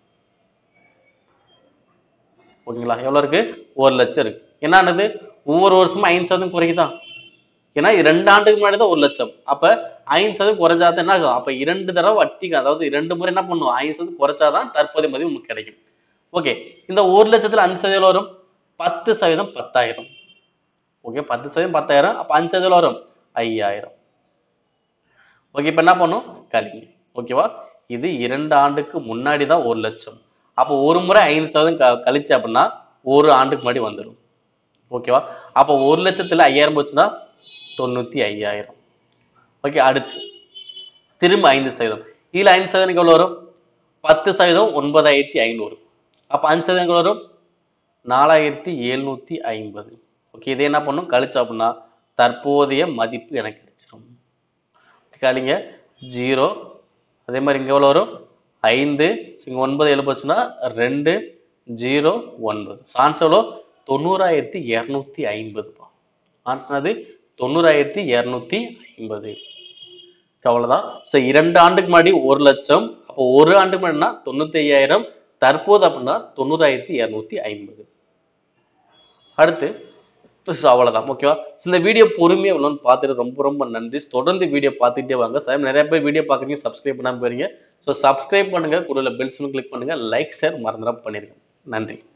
[SPEAKER 1] ஓகேங்களா? எவ்வளவு இருக்கு? ஒரு லட்சம் இருக்கு. என்னது? ஒவ்வொரு வருஷமும் ஐந்து சதவீதம் குறைக்குதான். ஏன்னா ரெண்டு ஆண்டுக்கு முன்னாடி தான் ஒரு லட்சம். அப்ப ஐந்து சதவீதம் குறைஞ்சாதான் என்ன ஆகும்? அப்ப இரண்டு தடவை வட்டிக்கு, அதாவது இரண்டு முறை என்ன பண்ணும்? ஐந்து சதவீதம் குறைச்சாதான் தற்போதைய மதிப்பு நமக்கு கிடைக்கும். ஓகே, இந்த ஒரு லட்சத்துல அஞ்சு சதவீதம் வரும். பத்து சதவீதம் பத்தாயிரம். ஓகே, பத்து சதவீதம் பத்தாயிரம். அப்ப அஞ்சு சதவீதம் வரும் ஐயாயிரம். ஓகே, இப்ப என்ன பண்ணும்? கழிங்க. ஓகேவா? இது இரண்டு ஆண்டுக்கு முன்னாடி தான் ஒரு லட்சம். அப்போ ஒரு முறை ஐந்து சதவீதம் கழிச்சு அப்படின்னா ஒரு ஆண்டுக்கு முன்னாடி வந்துடும். ஓகேவா? அப்போ ஒரு லட்சத்துல ஐயாயிரம் போச்சுன்னா தொண்ணூத்தி ஐயாயிரம். ஓகே, அடுத்து திரும்ப ஐந்து சதவீதம். இதுல ஐந்து சதவீதம் எவ்வளவு வரும்? பத்து சதவீதம் ஒன்பதாயிரத்தி ஐநூறு. அப்ப அஞ்சு சதவீதம் எவ்வளவு வரும்? நாலாயிரத்தி எழுநூத்தி ஐம்பது. ஓகே, இதை என்ன பண்ணும்? கழிச்சு அப்படின்னா தற்போதைய மதிப்பு எனக்கு கிடைச்சிடும். கழிங்க. ஜீரோ. அதே மாதிரி இங்க எவ்வளவு வரும்? ஐந்து. இங்க ஒன்பது ஏழு போச்சுன்னா ரெண்டு ஜீரோ ஒன்பது. ஆன்சர் எவ்வளோ? தொண்ணூறாயிரத்தி இருநூத்தி ஐம்பது. ஆன்சர் அது தொண்ணூறாயிரத்தி இருநூத்தி ஐம்பது. அவ்வளவுதான். சோ இரண்டு ஆண்டுக்கு முன்னாடி ஒரு லட்சம். அப்போ ஒரு ஆண்டுக்கு முன்னாடினா தொண்ணூத்தி ஐயாயிரம். தற்போது அப்படின்னா தொண்ணூறாயிரத்தி இருநூத்தி ஐம்பது. அடுத்து அவ்வளவுதான். ஓகேவா? இந்த வீடியோ பொறுமையா எவ்வளோன்னு பார்த்துட்டு ரொம்ப ரொம்ப நன்றி. தொடர்ந்து வீடியோ பார்த்துட்டே வாங்க. சார் நிறைய பேர் வீடியோ பார்க்குறீங்க, சப்ஸ்கிரைப் பண்ணாம போறீங்க. ஸோ சப்ஸ்கிரைப் பண்ணுங்க, கூட பெல் சிம்பல் கிளிக் பண்ணுங்க, லைக் ஷேர் மறந்துடாம பண்ணிருங்க. நன்றி.